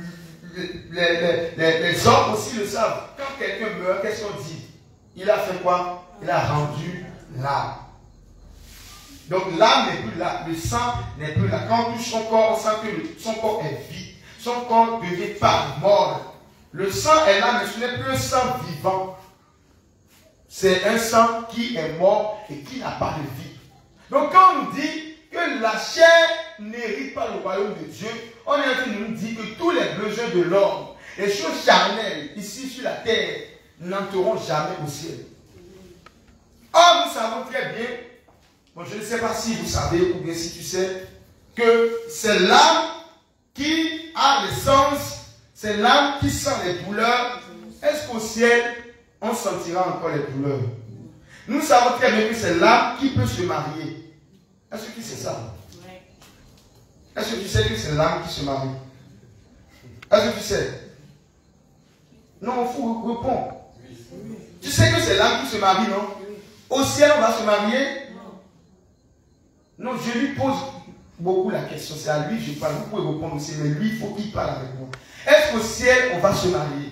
les hommes aussi le savent. Quand quelqu'un meurt, qu'est-ce qu'on dit? Il a fait quoi? Il a rendu l'âme. Donc l'âme n'est plus là. Le sang n'est plus là. Quand on touche son corps, on sent que son corps est vide. Son corps ne devient pas mort. Le sang est là, mais ce n'est plus un sang vivant. C'est un sang qui est mort et qui n'a pas de vie. Donc quand on nous dit que la chair n'hérite pas le royaume de Dieu, on est en train de nous dire que tous les besoins de l'homme, les choses charnelles ici sur la terre, n'entreront jamais au ciel. Or, nous savons très bien, bon, je ne sais pas si vous savez ou bien si tu sais, que c'est l'âme qui a le sens, c'est l'âme qui sent les douleurs. Est-ce qu'au ciel, on sentira encore les douleurs? Nous savons très bien que c'est l'âme qui peut se marier. Est-ce que tu sais ça? Est-ce que tu sais que c'est l'âme qui se marie? Est-ce que tu sais? Non, il faut répondre. Tu sais que c'est l'âme qui se marie, non? Au ciel, on va se marier? Non, je lui pose beaucoup la question. C'est à lui, je parle. Vous pouvez répondre aussi, mais lui, il faut qu'il parle avec moi. Est-ce qu'au ciel, on va se marier?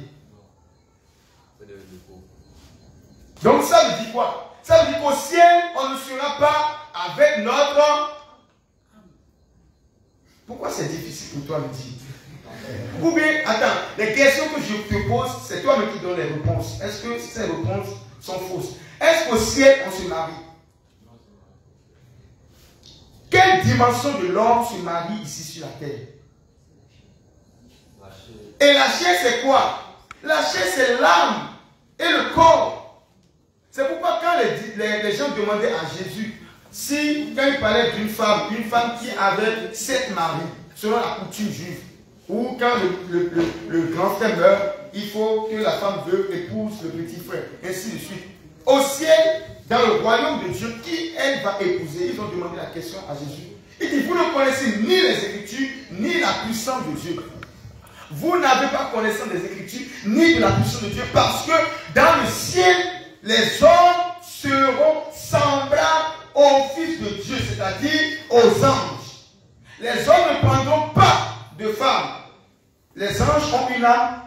Donc ça veut dire quoi? Ça veut dire qu'au ciel, on ne sera pas avec notre... Pourquoi c'est difficile pour toi de dire? Ou bien, attends, les questions que je te pose, c'est toi-même qui donnes les réponses. Est-ce que ces réponses sont fausses? Est-ce qu'au ciel, on se marie? Quelle dimension de l'homme se marie ici sur la terre? Et la chair, c'est quoi? La chair, c'est l'âme et le corps. C'est pourquoi quand les gens demandaient à Jésus, si, quand il parlait d'une femme qui avait 7 maris, selon la coutume juive, ou quand le grand frère meurt, il faut que la femme veuve épouse le petit frère, ainsi de suite. Au ciel, dans le royaume de Dieu, qui elle va épouser? Ils ont demandé la question à Jésus. Il dit, vous ne connaissez ni les Écritures, ni la puissance de Dieu. Vous n'avez pas connaissance des Écritures, ni de la puissance de Dieu, parce que dans le ciel, les hommes seront semblables au Fils de Dieu, c'est-à-dire aux anges. Les hommes ne prendront pas de femmes. Les anges ont une âme?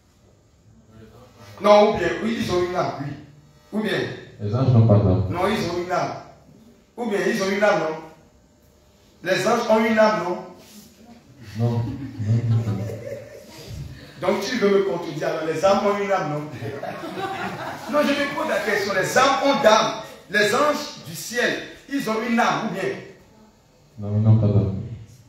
Non, ou bien, oui, ils ont une âme, oui. Ou bien? Les anges n'ont pas d'âme. Non, ils ont une âme. Ou bien, ils ont une âme, non? Les anges ont une âme, non? Non. Donc tu veux me contredire, alors les âmes ont une âme, non? Non, je me pose la question, les âmes ont d'âme. Les anges du ciel, ils ont une âme ou bien? Non, ils n'ont pas d'âme.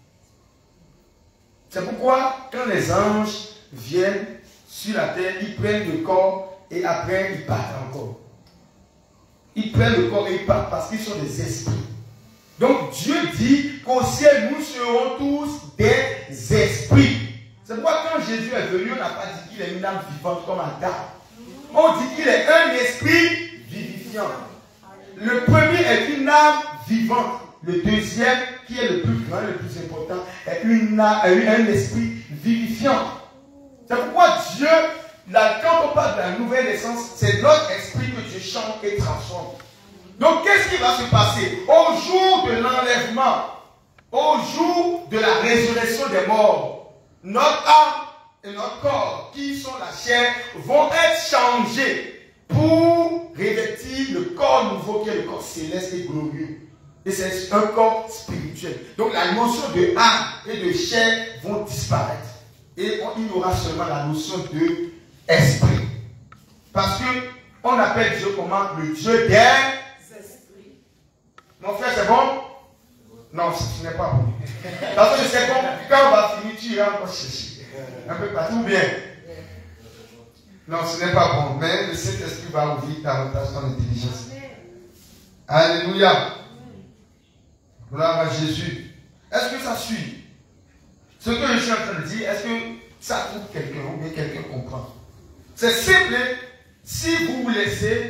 C'est pourquoi quand les anges viennent sur la terre, ils prennent le corps et après ils partent encore. Ils prennent le corps et ils partent parce qu'ils sont des esprits. Donc Dieu dit qu'au ciel nous serons tous des esprits. C'est pourquoi quand Jésus est venu, on n'a pas dit qu'il est une âme vivante comme Adam. On dit qu'il est un esprit vivifiant. Le premier est une âme vivante. Le deuxième, qui est le plus grand, le plus important, est un esprit vivifiant. C'est pourquoi Dieu, quand on parle de la nouvelle naissance, c'est notre esprit que Dieu change et transforme. Donc qu'est-ce qui va se passer? Au jour de l'enlèvement, au jour de la résurrection des morts, notre âme et notre corps, qui sont la chair, vont être changés pour revêtir le corps nouveau qui est le corps céleste et glorieux. Et c'est un corps spirituel. Donc la notion de âme et de chair vont disparaître. Et il y aura seulement la notion de esprit. Parce que on appelle Dieu comment? Le Dieu des esprits. Mon frère, c'est bon? Non, ce n'est pas bon. Parce que c'est bon, quand on va finir, tu iras encore chercher. Un peu partout bien. Non, ce n'est pas bon. Mais le Saint-Esprit va ouvrir davantage ton intelligence. Alléluia. Gloire à Jésus. Est-ce que ça suit? Ce que je suis en train de dire, est-ce que ça trouve quelqu'un ou bien quelqu'un comprend? C'est simple. Si vous vous laissez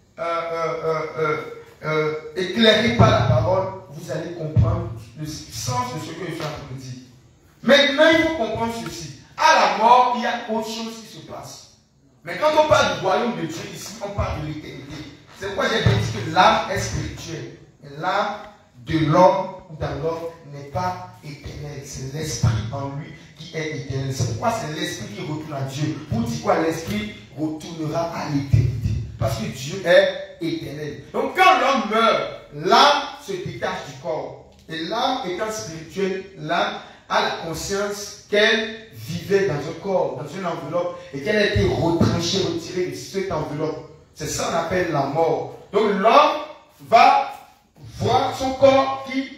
éclairer par la parole, vous allez comprendre le sens de ce que je suis en train de dire. Maintenant, il faut comprendre ceci. À la mort, il y a autre chose qui se passe. Mais quand on parle du royaume de Dieu ici, on parle de l'éternité. C'est pourquoi j'ai dit que l'âme est spirituelle. L'âme de l'homme ou dans l'homme n'est pas éternelle. C'est l'esprit en lui qui est éternel. C'est pourquoi c'est l'esprit qui retourne à Dieu. Pour dire quoi? L'esprit retournera à l'éternité. Parce que Dieu est éternel. Donc quand l'homme meurt, l'âme se détache du corps. Et l'âme étant spirituelle, l'âme a la conscience qu'elle vivait dans un corps, dans une enveloppe, et qu'elle a été retranchée, retirée de cette enveloppe. C'est ça qu'on appelle la mort. Donc l'homme va voir son corps qui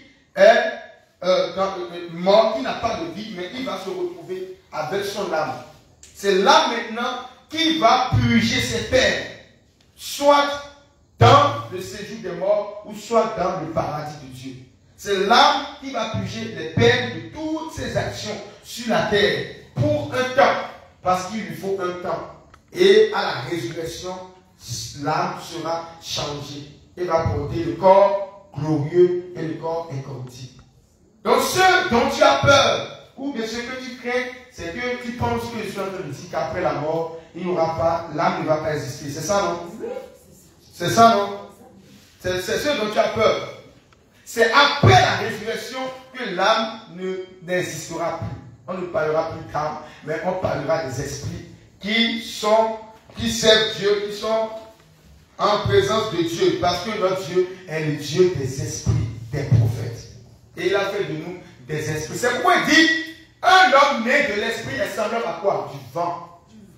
est mort, qui n'a pas de vie, mais il va se retrouver avec son âme. C'est là maintenant qu'il va purger ses peines, soit dans le séjour des morts, ou soit dans le paradis de Dieu. C'est l'âme qui va purger les peines de toutes ses actions sur la terre pour un temps, parce qu'il lui faut un temps. Et à la résurrection, l'âme sera changée et va porter le corps glorieux et le corps incorruptible. Donc ce dont tu as peur, ou bien ce que tu crains, c'est que tu penses que je suis en train de dire qu'après la mort, il n'y aura pas, l'âme ne va pas exister. C'est ça, non? C'est ça, non? C'est ce dont tu as peur. C'est après la résurrection que l'âme n'existera plus. On ne parlera plus d'âme, mais on parlera des esprits qui servent Dieu, qui sont en présence de Dieu. Parce que notre Dieu est le Dieu des esprits, des prophètes. Et il a fait de nous des esprits. C'est pourquoi il dit, un homme né de l'esprit est semblable à quoi? Du vent.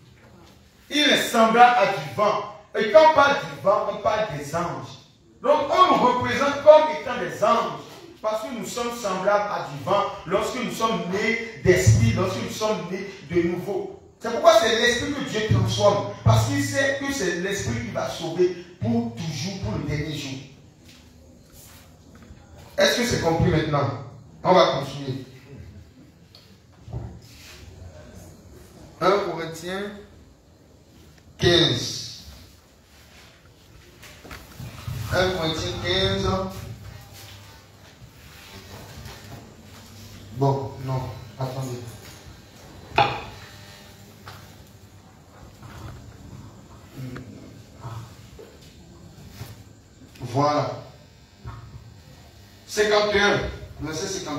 Il est semblable à du vent. Et quand on parle du vent, on parle des anges. Donc on nous représente comme étant des anges. Parce que nous sommes semblables à du vent lorsque nous sommes nés d'esprit, lorsque nous sommes nés de nouveau. C'est pourquoi c'est l'esprit que Dieu transforme. Parce qu'il sait que c'est l'esprit qui va sauver pour toujours, pour le dernier jour. Est-ce que c'est compris maintenant? On va continuer. 1 Corinthiens 15. 1 Corinthiens 15. Bon, non, attendez. Voilà. 51, verset 51.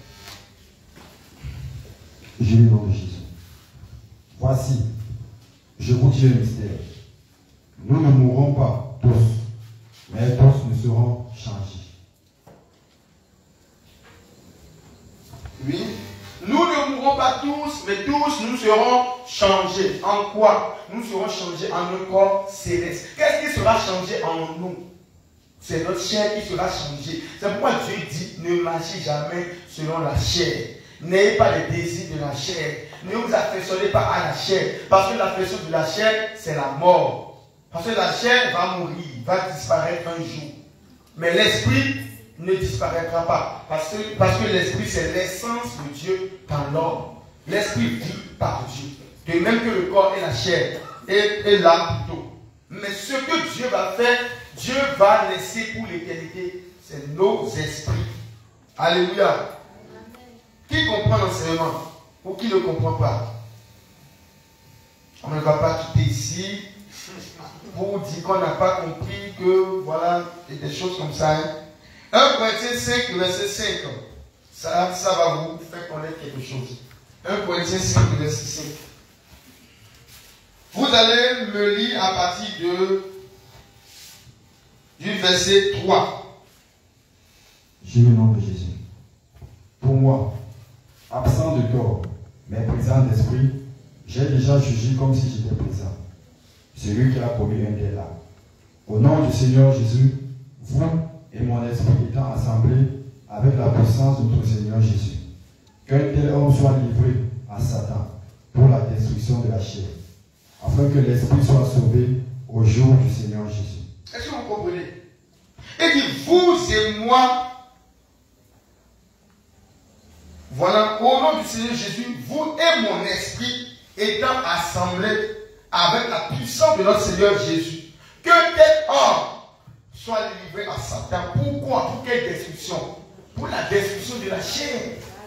Je lis dans Jésus. Voici, je vous dis le mystère. Nous ne mourrons pas tous, mais tous nous serons changés. Oui. Nous ne mourrons Non pas tous, mais tous nous serons changés. En quoi? Nous serons changés en un corps céleste. Qu'est-ce qui sera changé en nous? C'est notre chair qui sera changée. C'est pourquoi Dieu dit, ne marchez jamais selon la chair. N'ayez pas les désirs de la chair. Ne vous affectionnez pas à la chair. Parce que l'affection de la chair, c'est la mort. Parce que la chair va mourir, va disparaître un jour. Mais l'esprit ne disparaîtra pas. Parce que l'esprit, c'est l'essence de Dieu dans l'homme. L'esprit vit par Dieu. De même que le corps et la chair, et l'âme plutôt. Mais ce que Dieu va faire, Dieu va laisser pour l'éternité, c'est nos esprits. Alléluia. Qui comprend l'enseignement ou qui ne comprend pas? On ne va pas quitter ici pour dire qu'on n'a pas compris que voilà, et des choses comme ça. 1 Corinthiens 5, verset 5. Ça va vous faire connaître quelque chose. 1 Corinthiens 5, verset 5. Vous allez me lire à partir du verset 3. J'ai le nom de Jésus. Pour moi, absent de corps, mais présent d'esprit, j'ai déjà jugé comme si j'étais présent. Celui qui a promis un tel là. Au nom du Seigneur Jésus, vous et mon esprit étant assemblés avec la puissance de notre Seigneur Jésus, qu'un tel homme soit livré à Satan pour la destruction de la chair, afin que l'esprit soit sauvé au jour du Seigneur Jésus. Est-ce que vous comprenez? Et dit, vous et moi, voilà, au nom du Seigneur Jésus, vous et mon esprit étant assemblés avec la puissance de notre Seigneur Jésus, que tel homme soit livré à Satan. Pourquoi? Pour quelle destruction? Pour la destruction de la chair.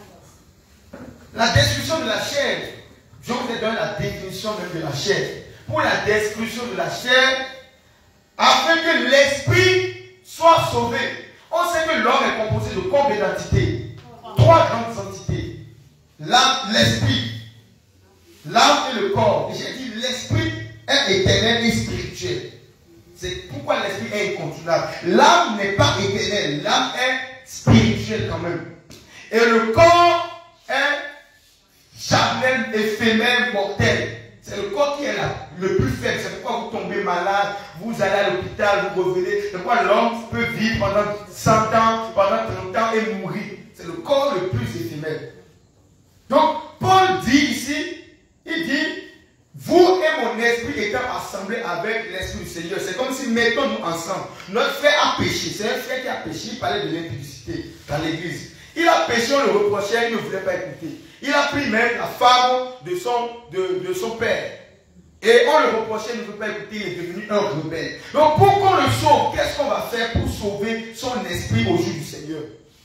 La destruction de la chair. Je vous ai donné la définition même de la chair. Pour la destruction de la chair, afin que l'esprit soit sauvé. On sait que l'homme est composé de combien d'entités? 3 grandes entités. L'âme, l'esprit, l'âme et le corps. Et j'ai dit l'esprit est éternel et spirituel. C'est pourquoi l'esprit est incontournable. L'âme n'est pas éternelle, l'âme est spirituelle quand même. Et le corps est charnel, éphémère, mortel. C'est le corps qui est le plus faible. C'est pourquoi vous tombez malade, vous allez à l'hôpital, vous revenez. C'est pourquoi l'homme peut vivre pendant 100 ans, pendant 30 ans et mourir. C'est le corps le plus éphémère. Donc, Paul dit ici, il dit, vous et mon esprit étant assemblés avec l'esprit du Seigneur. C'est comme si mettons-nous ensemble. Notre frère a péché. C'est un frère qui a péché. Il parlait de l'impudicité dans l'église. Il a péché, on le reprochait, il ne voulait pas écouter. Il a pris même la femme de son père. Et on le reprochait, il ne voulait pas écouter, il est devenu un rebelle. Donc pour qu'on le sauve, qu'est-ce qu'on va faire pour sauver son esprit au jour du Seigneur?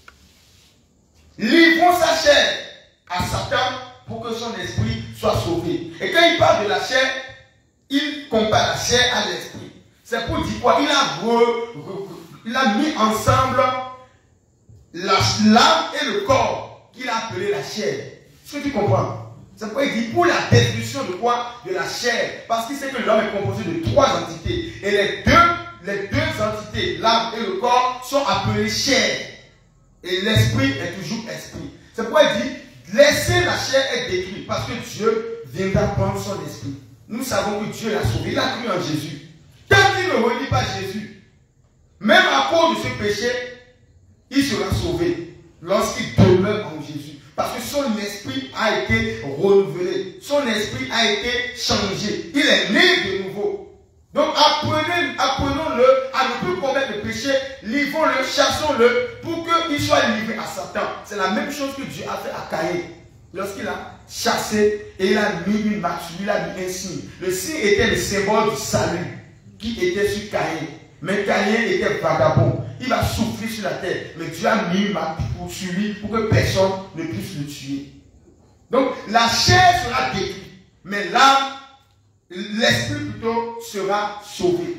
Livrons sa chair à Satan pour que son esprit soit sauvé. Et quand il parle de la chair, il compare la chair à l'esprit. C'est pour dire quoi? Il a mis ensemble l'âme et le corps qu'il a appelé la chair. Est-ce que tu comprends? C'est pourquoi il dit pour la destruction de quoi? De la chair. Parce qu'il sait que l'homme est composé de 3 entités. Et les deux entités, l'âme et le corps, sont appelées chair. Et l'esprit est toujours esprit. C'est pourquoi il dit laissez la chair être détruite. Parce que Dieu viendra prendre son esprit. Nous savons que Dieu l'a sauvé. Il a cru en Jésus. Tant qu'il ne renie pas Jésus, même à cause de ce péché, il sera sauvé lorsqu'il demeure en Jésus. Parce que son esprit a été renouvelé. Son esprit a été changé. Il est né de nouveau. Donc apprenons-le à ne plus commettre le péché. Livrons-le, chassons-le pour qu'il soit livré à Satan. C'est la même chose que Dieu a fait à Caïn. Lorsqu'il a chassé et il a mis une marque sur lui, il a mis un signe. Le signe était le symbole du salut qui était sur Caïn. Mais Caïn était vagabond. Il va souffrir sur la terre. Mais Dieu a mis une marque sur lui pour que personne ne puisse le tuer. Donc la chair sera détruite. Mais l'âme, l'esprit plutôt, sera sauvé.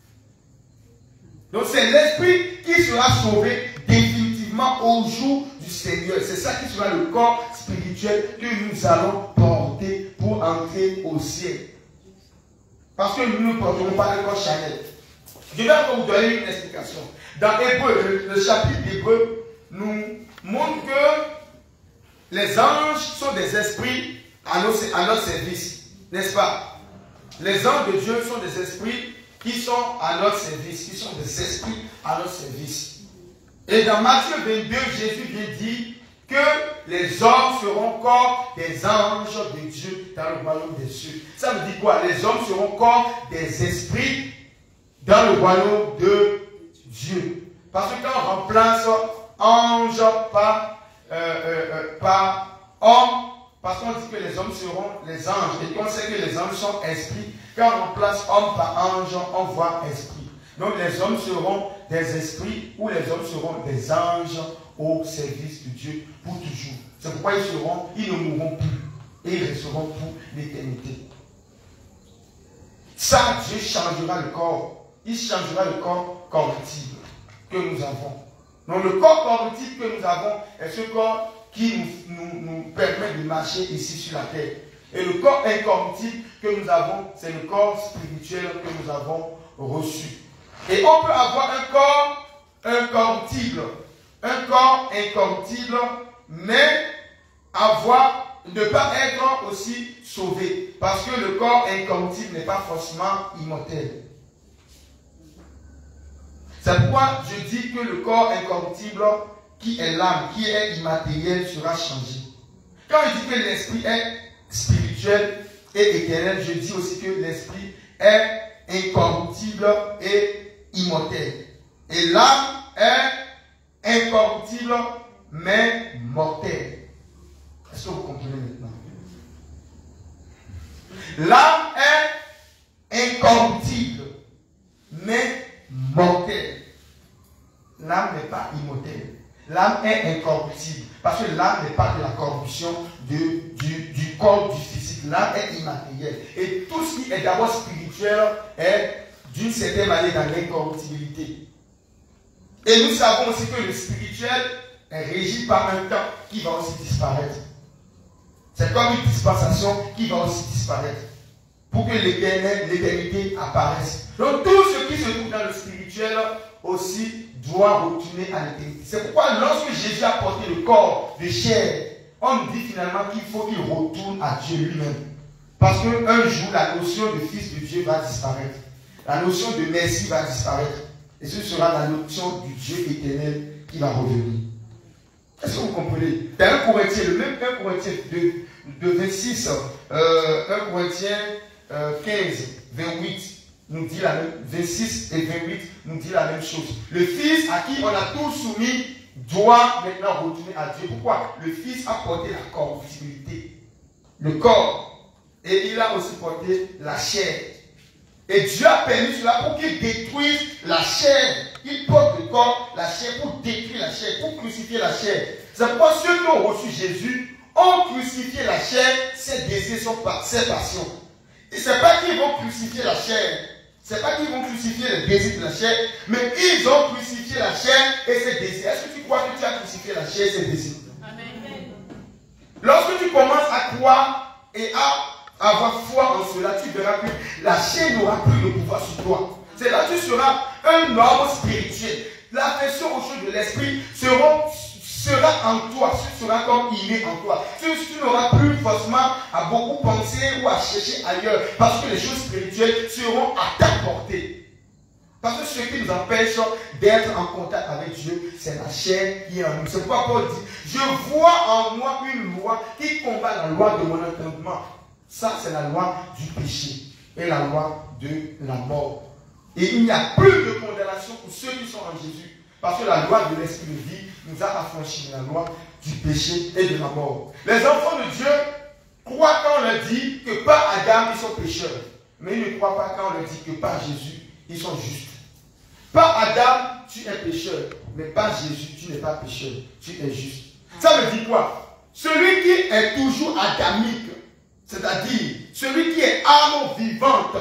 Donc c'est l'esprit qui sera sauvé définitivement au jour du Seigneur. C'est ça qui sera le corps spirituel que nous allons porter pour entrer au ciel. Parce que nous ne porterons pas le corps charnel. Je vais encore vous donner une explication. Dans Hébreu, le chapitre d'Hébreu nous montre que les anges sont des esprits à notre service, n'est-ce pas? Les anges de Dieu sont des esprits qui sont à notre service, qui sont des esprits à notre service. Et dans Matthieu 22, Jésus vient dire que les hommes seront comme des anges de Dieu dans le royaume des cieux. Ça veut dire quoi? Les hommes seront comme des esprits dans le royaume de Dieu. Parce que quand on remplace ange par homme, parce qu'on dit que les hommes seront les anges, et qu'on sait que les anges sont esprits, quand on remplace homme par ange, on voit esprit. Donc les hommes seront des esprits ou les hommes seront des anges au service de Dieu pour toujours. C'est pourquoi ils ne mourront plus et ils resteront pour l'éternité. Ça, Dieu changera le corps. Il changera le corps corruptible que nous avons. Donc le corps corruptible que nous avons est ce corps qui nous permet de marcher ici sur la terre. Et le corps incorruptible que nous avons, c'est le corps spirituel que nous avons reçu. Et on peut avoir un corps incorruptible, mais ne pas être aussi sauvé. Parce que le corps incorruptible n'est pas forcément immortel. C'est pourquoi je dis que le corps incorruptible, qui est l'âme, qui est immatériel, sera changé. Quand je dis que l'esprit est spirituel et éternel, je dis aussi que l'esprit est incorruptible et immortel. Et l'âme est incorruptible mais mortelle. Est-ce que vous comprenez maintenant? L'âme est incorruptible mais mortelle. L'âme n'est pas immortelle. L'âme est incorruptible. Parce que l'âme n'est pas de la corruption du corps, du physique. L'âme est immatérielle. Et tout ce qui est d'abord spirituel est d'une certaine manière dans l'incorruptibilité. Et nous savons aussi que le spirituel est régi par un temps qui va aussi disparaître. C'est comme une dispensation qui va aussi disparaître. Pour que l'éternité apparaisse. Donc tout ce qui se trouve dans le spirituel aussi doit retourner à l'éternité. C'est pourquoi lorsque Jésus a porté le corps de chair, on dit finalement qu'il faut qu'il retourne à Dieu lui-même. Parce qu'un jour, la notion de fils de Dieu va disparaître. La notion de Messie va disparaître. Et ce sera la notion du Dieu éternel qui va revenir. Est-ce que vous comprenez? Dans 1 Corinthiens, le même 1 Corinthiens de 26, 1 Corinthiens 15, 28, nous dit la même, 26 et 28 nous dit la même chose. Le Fils à qui on a tout soumis doit maintenant retourner à Dieu. Pourquoi? Le Fils a porté la corruptibilité, le corps, et il a aussi porté la chair. Et Dieu a permis cela pour qu'il détruise la chair. Il porte le corps, la chair, pour détruire la chair, pour crucifier la chair. C'est pourquoi ceux qui ont reçu Jésus ont crucifié la chair, ses désirs, ses passions. Et ce n'est pas qu'ils vont crucifier la chair. Ce n'est pas qu'ils vont crucifier les désirs de la chair, mais ils ont crucifié la chair et ses désirs. Est-ce que tu crois que tu as crucifié la chair et ses désirs? Amen. Lorsque tu commences à croire et à avoir foi en cela, tu verras que la chair n'aura plus de pouvoir sur toi. C'est là que tu seras un homme spirituel. L'affection aux choses de l'esprit sera en toi, ce sera comme il est en toi. Tu n'auras plus forcément à beaucoup penser ou à chercher ailleurs, parce que les choses spirituelles seront à ta portée. Parce que ce qui nous empêche d'être en contact avec Dieu, c'est la chair qui est en nous. C'est pourquoi Paul dit, je vois en moi une loi qui combat la loi de mon entendement. Ça, c'est la loi du péché et la loi de la mort. Et il n'y a plus de condamnation pour ceux qui sont en Jésus. Parce que la loi de l'esprit de vie nous a affranchis de la loi du péché et de la mort. Les enfants de Dieu croient quand on leur dit que par Adam, ils sont pécheurs. Mais ils ne croient pas quand on leur dit que par Jésus, ils sont justes. Par Adam, tu es pécheur. Mais par Jésus, tu n'es pas pécheur. Tu es juste. Ça veut dire quoi? Celui qui est toujours adamique, c'est-à-dire celui qui est âme vivante,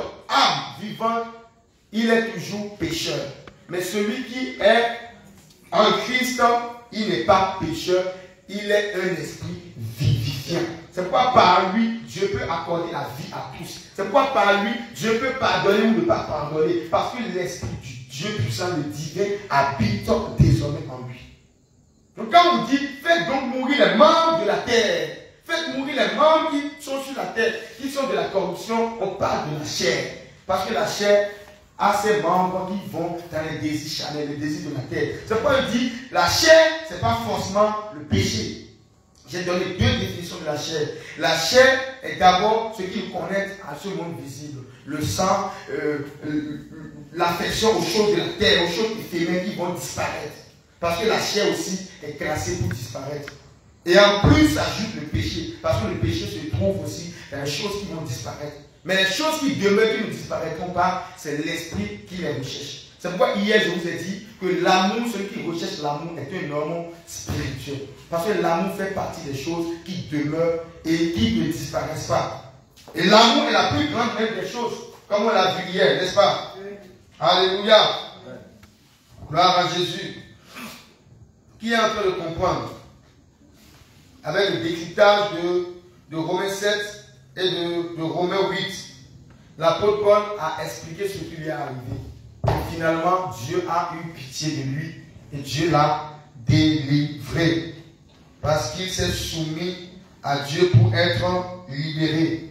il est toujours pécheur. Mais celui qui est en Christ, il n'est pas pécheur, il est un esprit vivifiant. C'est pourquoi par lui, Dieu peut accorder la vie à tous. C'est pourquoi par lui, Dieu peut pardonner ou ne pas pardonner. Parce que l'esprit du Dieu puissant, le divin, habite désormais en lui. Donc quand on dit, faites donc mourir les membres de la terre. Faites mourir les membres qui sont sur la terre, qui sont de la corruption. On parle de la chair. Parce que la chair a ses membres qui vont dans les désirs charnels, les désirs de la terre. C'est pourquoi il dit, la chair, ce n'est pas forcément le péché. J'ai donné 2 définitions de la chair. La chair est d'abord ce qui nous connecte à ce monde visible. Le sang, l'affection aux choses de la terre, aux choses éphémères qui vont disparaître. Parce que la chair aussi est classée pour disparaître. Et en plus, s'ajoute le péché. Parce que le péché se trouve aussi dans les choses qui vont disparaître. Mais les choses qui demeurent, qui ne disparaîtront pas, c'est l'esprit qui les recherche. C'est pourquoi hier, je vous ai dit que l'amour, celui qui recherche l'amour, est un amour spirituel. Parce que l'amour fait partie des choses qui demeurent et qui ne disparaissent pas. Et l'amour est la plus grande même des choses, comme on l'a vu hier, n'est-ce pas? Alléluia. Gloire à Jésus. Qui est en train de comprendre? Avec le décryptage de Romains 7 et de Romains 8, l'apôtre Paul a expliqué ce qui lui est arrivé. Et finalement, Dieu a eu pitié de lui et Dieu l'a délivré. Parce qu'il s'est soumis à Dieu pour être libéré.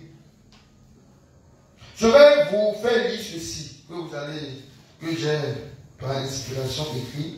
Je vais vous faire lire ceci, que j'ai par l'inspiration écrit.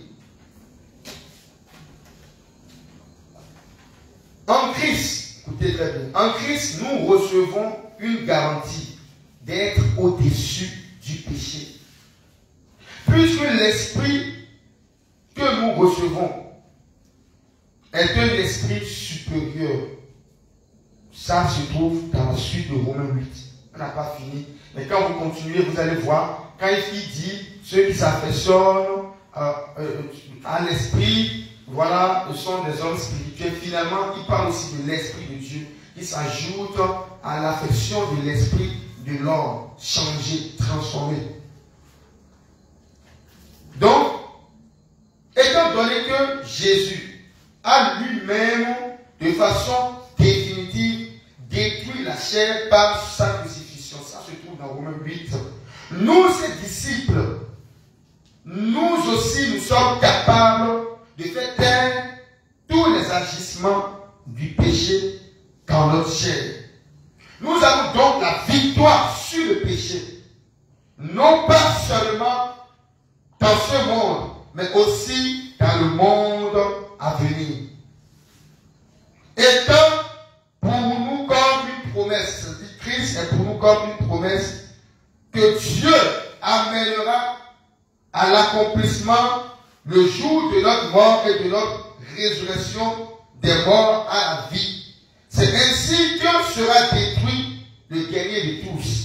En Christ, écoutez très bien, en Christ, nous recevons une garantie d'être au-dessus du péché. Puisque l'esprit que nous recevons est un esprit supérieur. Ça se trouve dans la suite de Romains 8. On n'a pas fini. Mais quand vous continuez, vous allez voir, quand il dit ceux qui s'affectionnent à l'esprit, voilà, ce sont des hommes spirituels. Finalement, il parle aussi de l'esprit de Dieu qui s'ajoute à l'affection de l'esprit de l'homme, changé, transformé. Donc, étant donné que Jésus a lui-même, de façon définitive, détruit la chair par sa crucifixion, ça se trouve dans Romains 8, nous, ses disciples, nous aussi, nous sommes capables de faire taire tous les agissements du péché dans notre chair. Nous avons donc la victoire sur le péché, non pas seulement dans ce monde, mais aussi dans le monde à venir. Étant pour nous comme une promesse, Christ est pour nous comme une promesse que Dieu amènera à l'accomplissement le jour de notre mort et de notre résurrection des morts à la vie. C'est ainsi que sera détruit le guerrier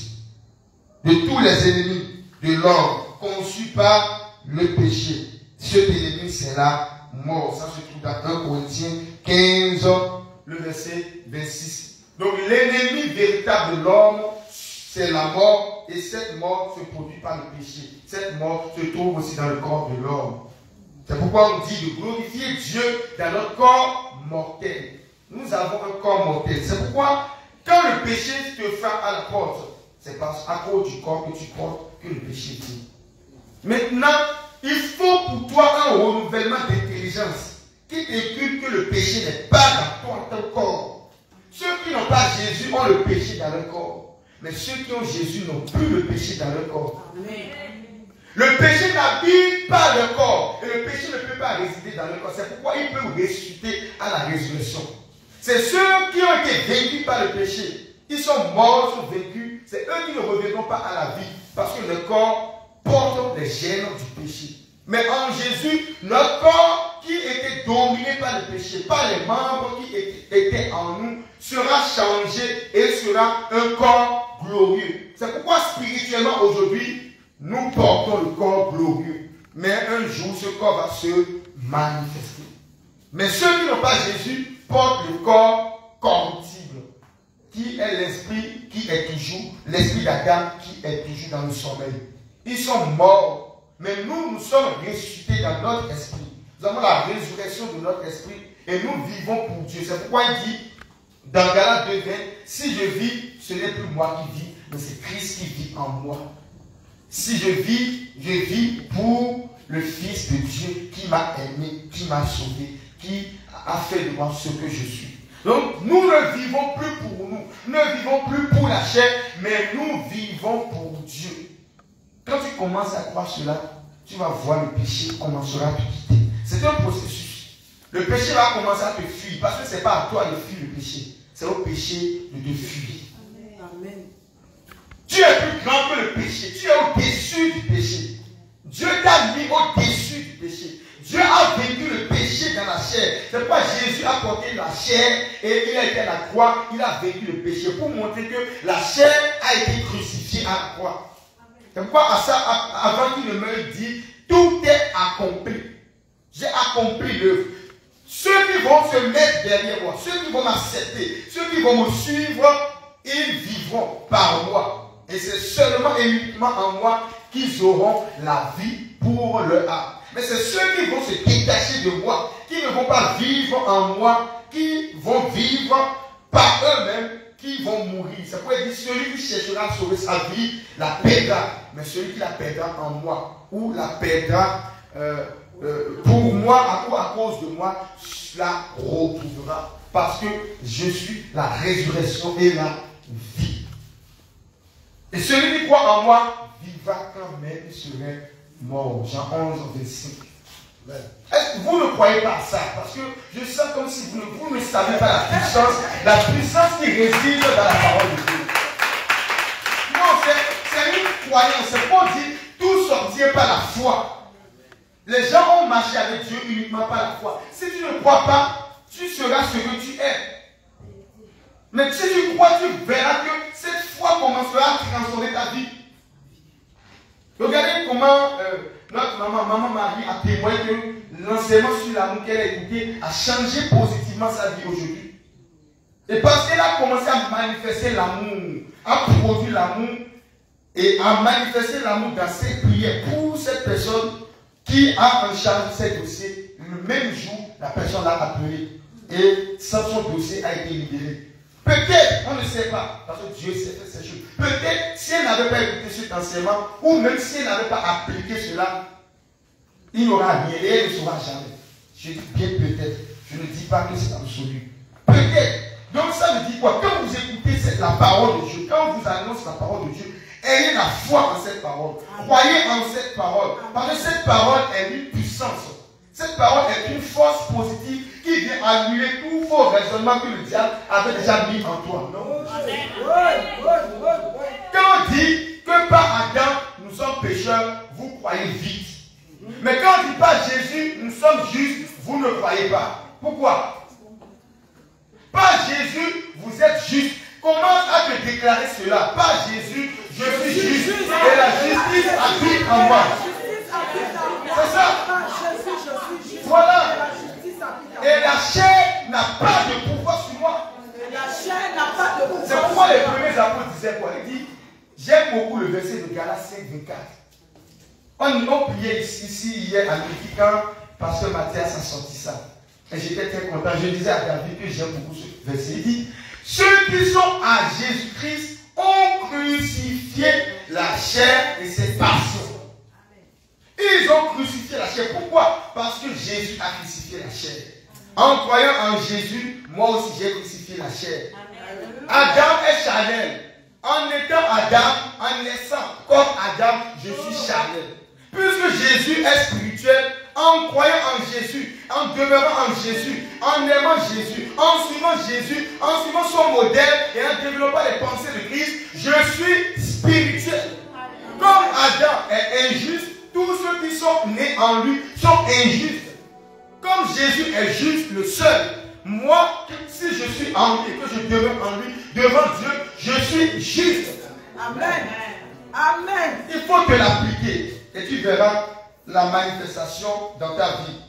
de tous les ennemis de l'homme, conçus par le péché. Cet ennemi, c'est la mort. Ça se trouve dans 1 Corinthiens 15, le verset 26. Donc l'ennemi véritable de l'homme, c'est la mort, et cette mort se produit par le péché. Cette mort se trouve aussi dans le corps de l'homme. C'est pourquoi on dit de glorifier Dieu dans notre corps mortel. Nous avons un corps mortel. C'est pourquoi, quand le péché te frappe à la porte, c'est à cause du corps que tu portes que le péché vient. Maintenant, il faut pour toi un renouvellement d'intelligence qui t'inculque que le péché n'est pas dans ton corps. Ceux qui n'ont pas Jésus ont le péché dans leur corps. Mais ceux qui ont Jésus n'ont plus le péché dans leur corps. Amen. Le péché n'habite pas le corps. Et le péché ne peut pas résider dans le corps. C'est pourquoi il peut ressusciter à la résurrection. C'est ceux qui ont été vaincus par le péché. Ils sont morts, sont vaincus. C'est eux qui ne reviendront pas à la vie. Parce que le corps porte les gènes du péché. Mais en Jésus, notre corps qui était dominé par le péché, par les membres qui étaient en nous, sera changé et sera un corps glorieux. C'est pourquoi spirituellement aujourd'hui, nous portons le corps glorieux. Mais un jour, ce corps va se manifester. Mais ceux qui n'ont pas Jésus portent le corps corruptible, qui est l'esprit qui est toujours, l'esprit d'Adam qui est toujours dans le sommeil. Ils sont morts. Mais nous, nous sommes ressuscités dans notre esprit. Nous avons la résurrection de notre esprit et nous vivons pour Dieu. C'est pourquoi il dit dans Galates 2:20, si je vis, ce n'est plus moi qui vis, mais c'est Christ qui vit en moi. Si je vis pour le Fils de Dieu qui m'a aimé, qui m'a sauvé, qui a fait de moi ce que je suis. Donc, nous ne vivons plus pour nous. Nous ne vivons plus pour la chair, mais nous vivons pour Dieu. Quand tu commences à croire cela, tu vas voir le péché commencera à te quitter. C'est un processus. Le péché va commencer à te fuir, parce que ce n'est pas à toi de fuir le péché. C'est au péché de te fuir. Amen. Tu es plus grand que le péché. Tu es au-dessus du péché. Dieu t'a mis au-dessus du péché. Dieu a vécu le péché dans la chair. C'est pourquoi Jésus a porté la chair et il a été à la croix. Il a vécu le péché pour montrer que la chair a été crucifiée à la croix. C'est pourquoi avant qu'il ne meure, il dit, tout est accompli. J'ai accompli l'œuvre. Ceux qui vont se mettre derrière moi, ceux qui vont m'accepter, ceux qui vont me suivre, ils vivront par moi. Et c'est seulement et uniquement en moi qu'ils auront la vie pour leur âme. Mais c'est ceux qui vont se détacher de moi, qui ne vont pas vivre en moi, qui vont vivre par eux-mêmes, qui vont mourir. C'est pourquoi il dit, celui qui cherchera à sauver sa vie, la perdra. Mais celui qui la perdra en moi, ou la perdra pour moi, à cause de moi, la retrouvera. Parce que je suis la résurrection et la vie. Et celui qui croit en moi, vivra quand même, il serait mort. Jean 11, 25. Est-ce que vous ne croyez pas à ça? Parce que je sens comme si vous ne savez pas la puissance qui réside dans la parole de Dieu. Non, c'est une croyance. C'est pour dire tout sortir par la foi. Les gens ont marché avec Dieu uniquement par la foi. Si tu ne crois pas, tu seras ce que tu es. Mais si tu crois, tu verras que cette foi commencera à transformer ta vie. Regardez comment notre maman Marie a témoigné que l'enseignement sur l'amour qu'elle a écouté a changé positivement sa vie aujourd'hui. Et parce qu'elle a commencé à manifester l'amour, à produire l'amour et à manifester l'amour dans ses prières pour cette personne qui a en charge ses dossiers, le même jour, la personne l'a appelé et son dossier a été libéré. Peut-être, on ne sait pas, parce que Dieu sait faire ces choses. Peut-être, si elle n'avait pas écouté cet enseignement, ou même si elle n'avait pas appliqué cela, il n'y aura rien et elle ne saura jamais. Je dis bien peut-être. Je ne dis pas que c'est absolu. Peut-être. Donc ça veut dire quoi? Quand vous écoutez la parole de Dieu, quand on vous annonce la parole de Dieu, ayez la foi en cette parole. Croyez en cette parole. Parce que cette parole est une puissance. Cette parole est une force positive qui vient annuler tout faux raisonnement que le diable avait déjà mis en toi. Non? Quand on dit que par Adam, nous sommes pécheurs, vous croyez vite. Mais quand on dit par Jésus, nous sommes justes, vous ne croyez pas. Pourquoi? Par Jésus, vous êtes juste. Commence à te déclarer cela. Par Jésus, je suis juste. Et la justice habite en moi. C'est ça. Voilà. Et la chair n'a pas de pouvoir sur moi. C'est pourquoi les premiers apôtres disaient quoi? Il dit, j'aime beaucoup le verset de Galates 5, 24. On priait ici hier à midi quand Pasteur Mathias a sorti ça. Et j'étais très content. Je disais à David que j'aime beaucoup ce verset. Il dit, ceux qui sont à Jésus-Christ ont crucifié la chair et ses passions. Ils ont crucifié la chair. Pourquoi? Parce que Jésus a crucifié la chair. En croyant en Jésus, moi aussi j'ai crucifié la chair. Adam est charnel. En étant Adam, en naissant comme Adam, je suis charnel. Puisque Jésus est spirituel, en croyant en Jésus, en demeurant en Jésus, en aimant Jésus, en suivant Jésus, en suivant son modèle et en développant les pensées de Christ, je suis spirituel. Comme Adam est injuste, tous ceux qui sont nés en lui sont injustes. Comme Jésus est juste, le seul, moi, si je suis en lui et que je demeure en lui, devant Dieu, je suis juste. Amen. Amen. Il faut te l'appliquer et tu verras la manifestation dans ta vie.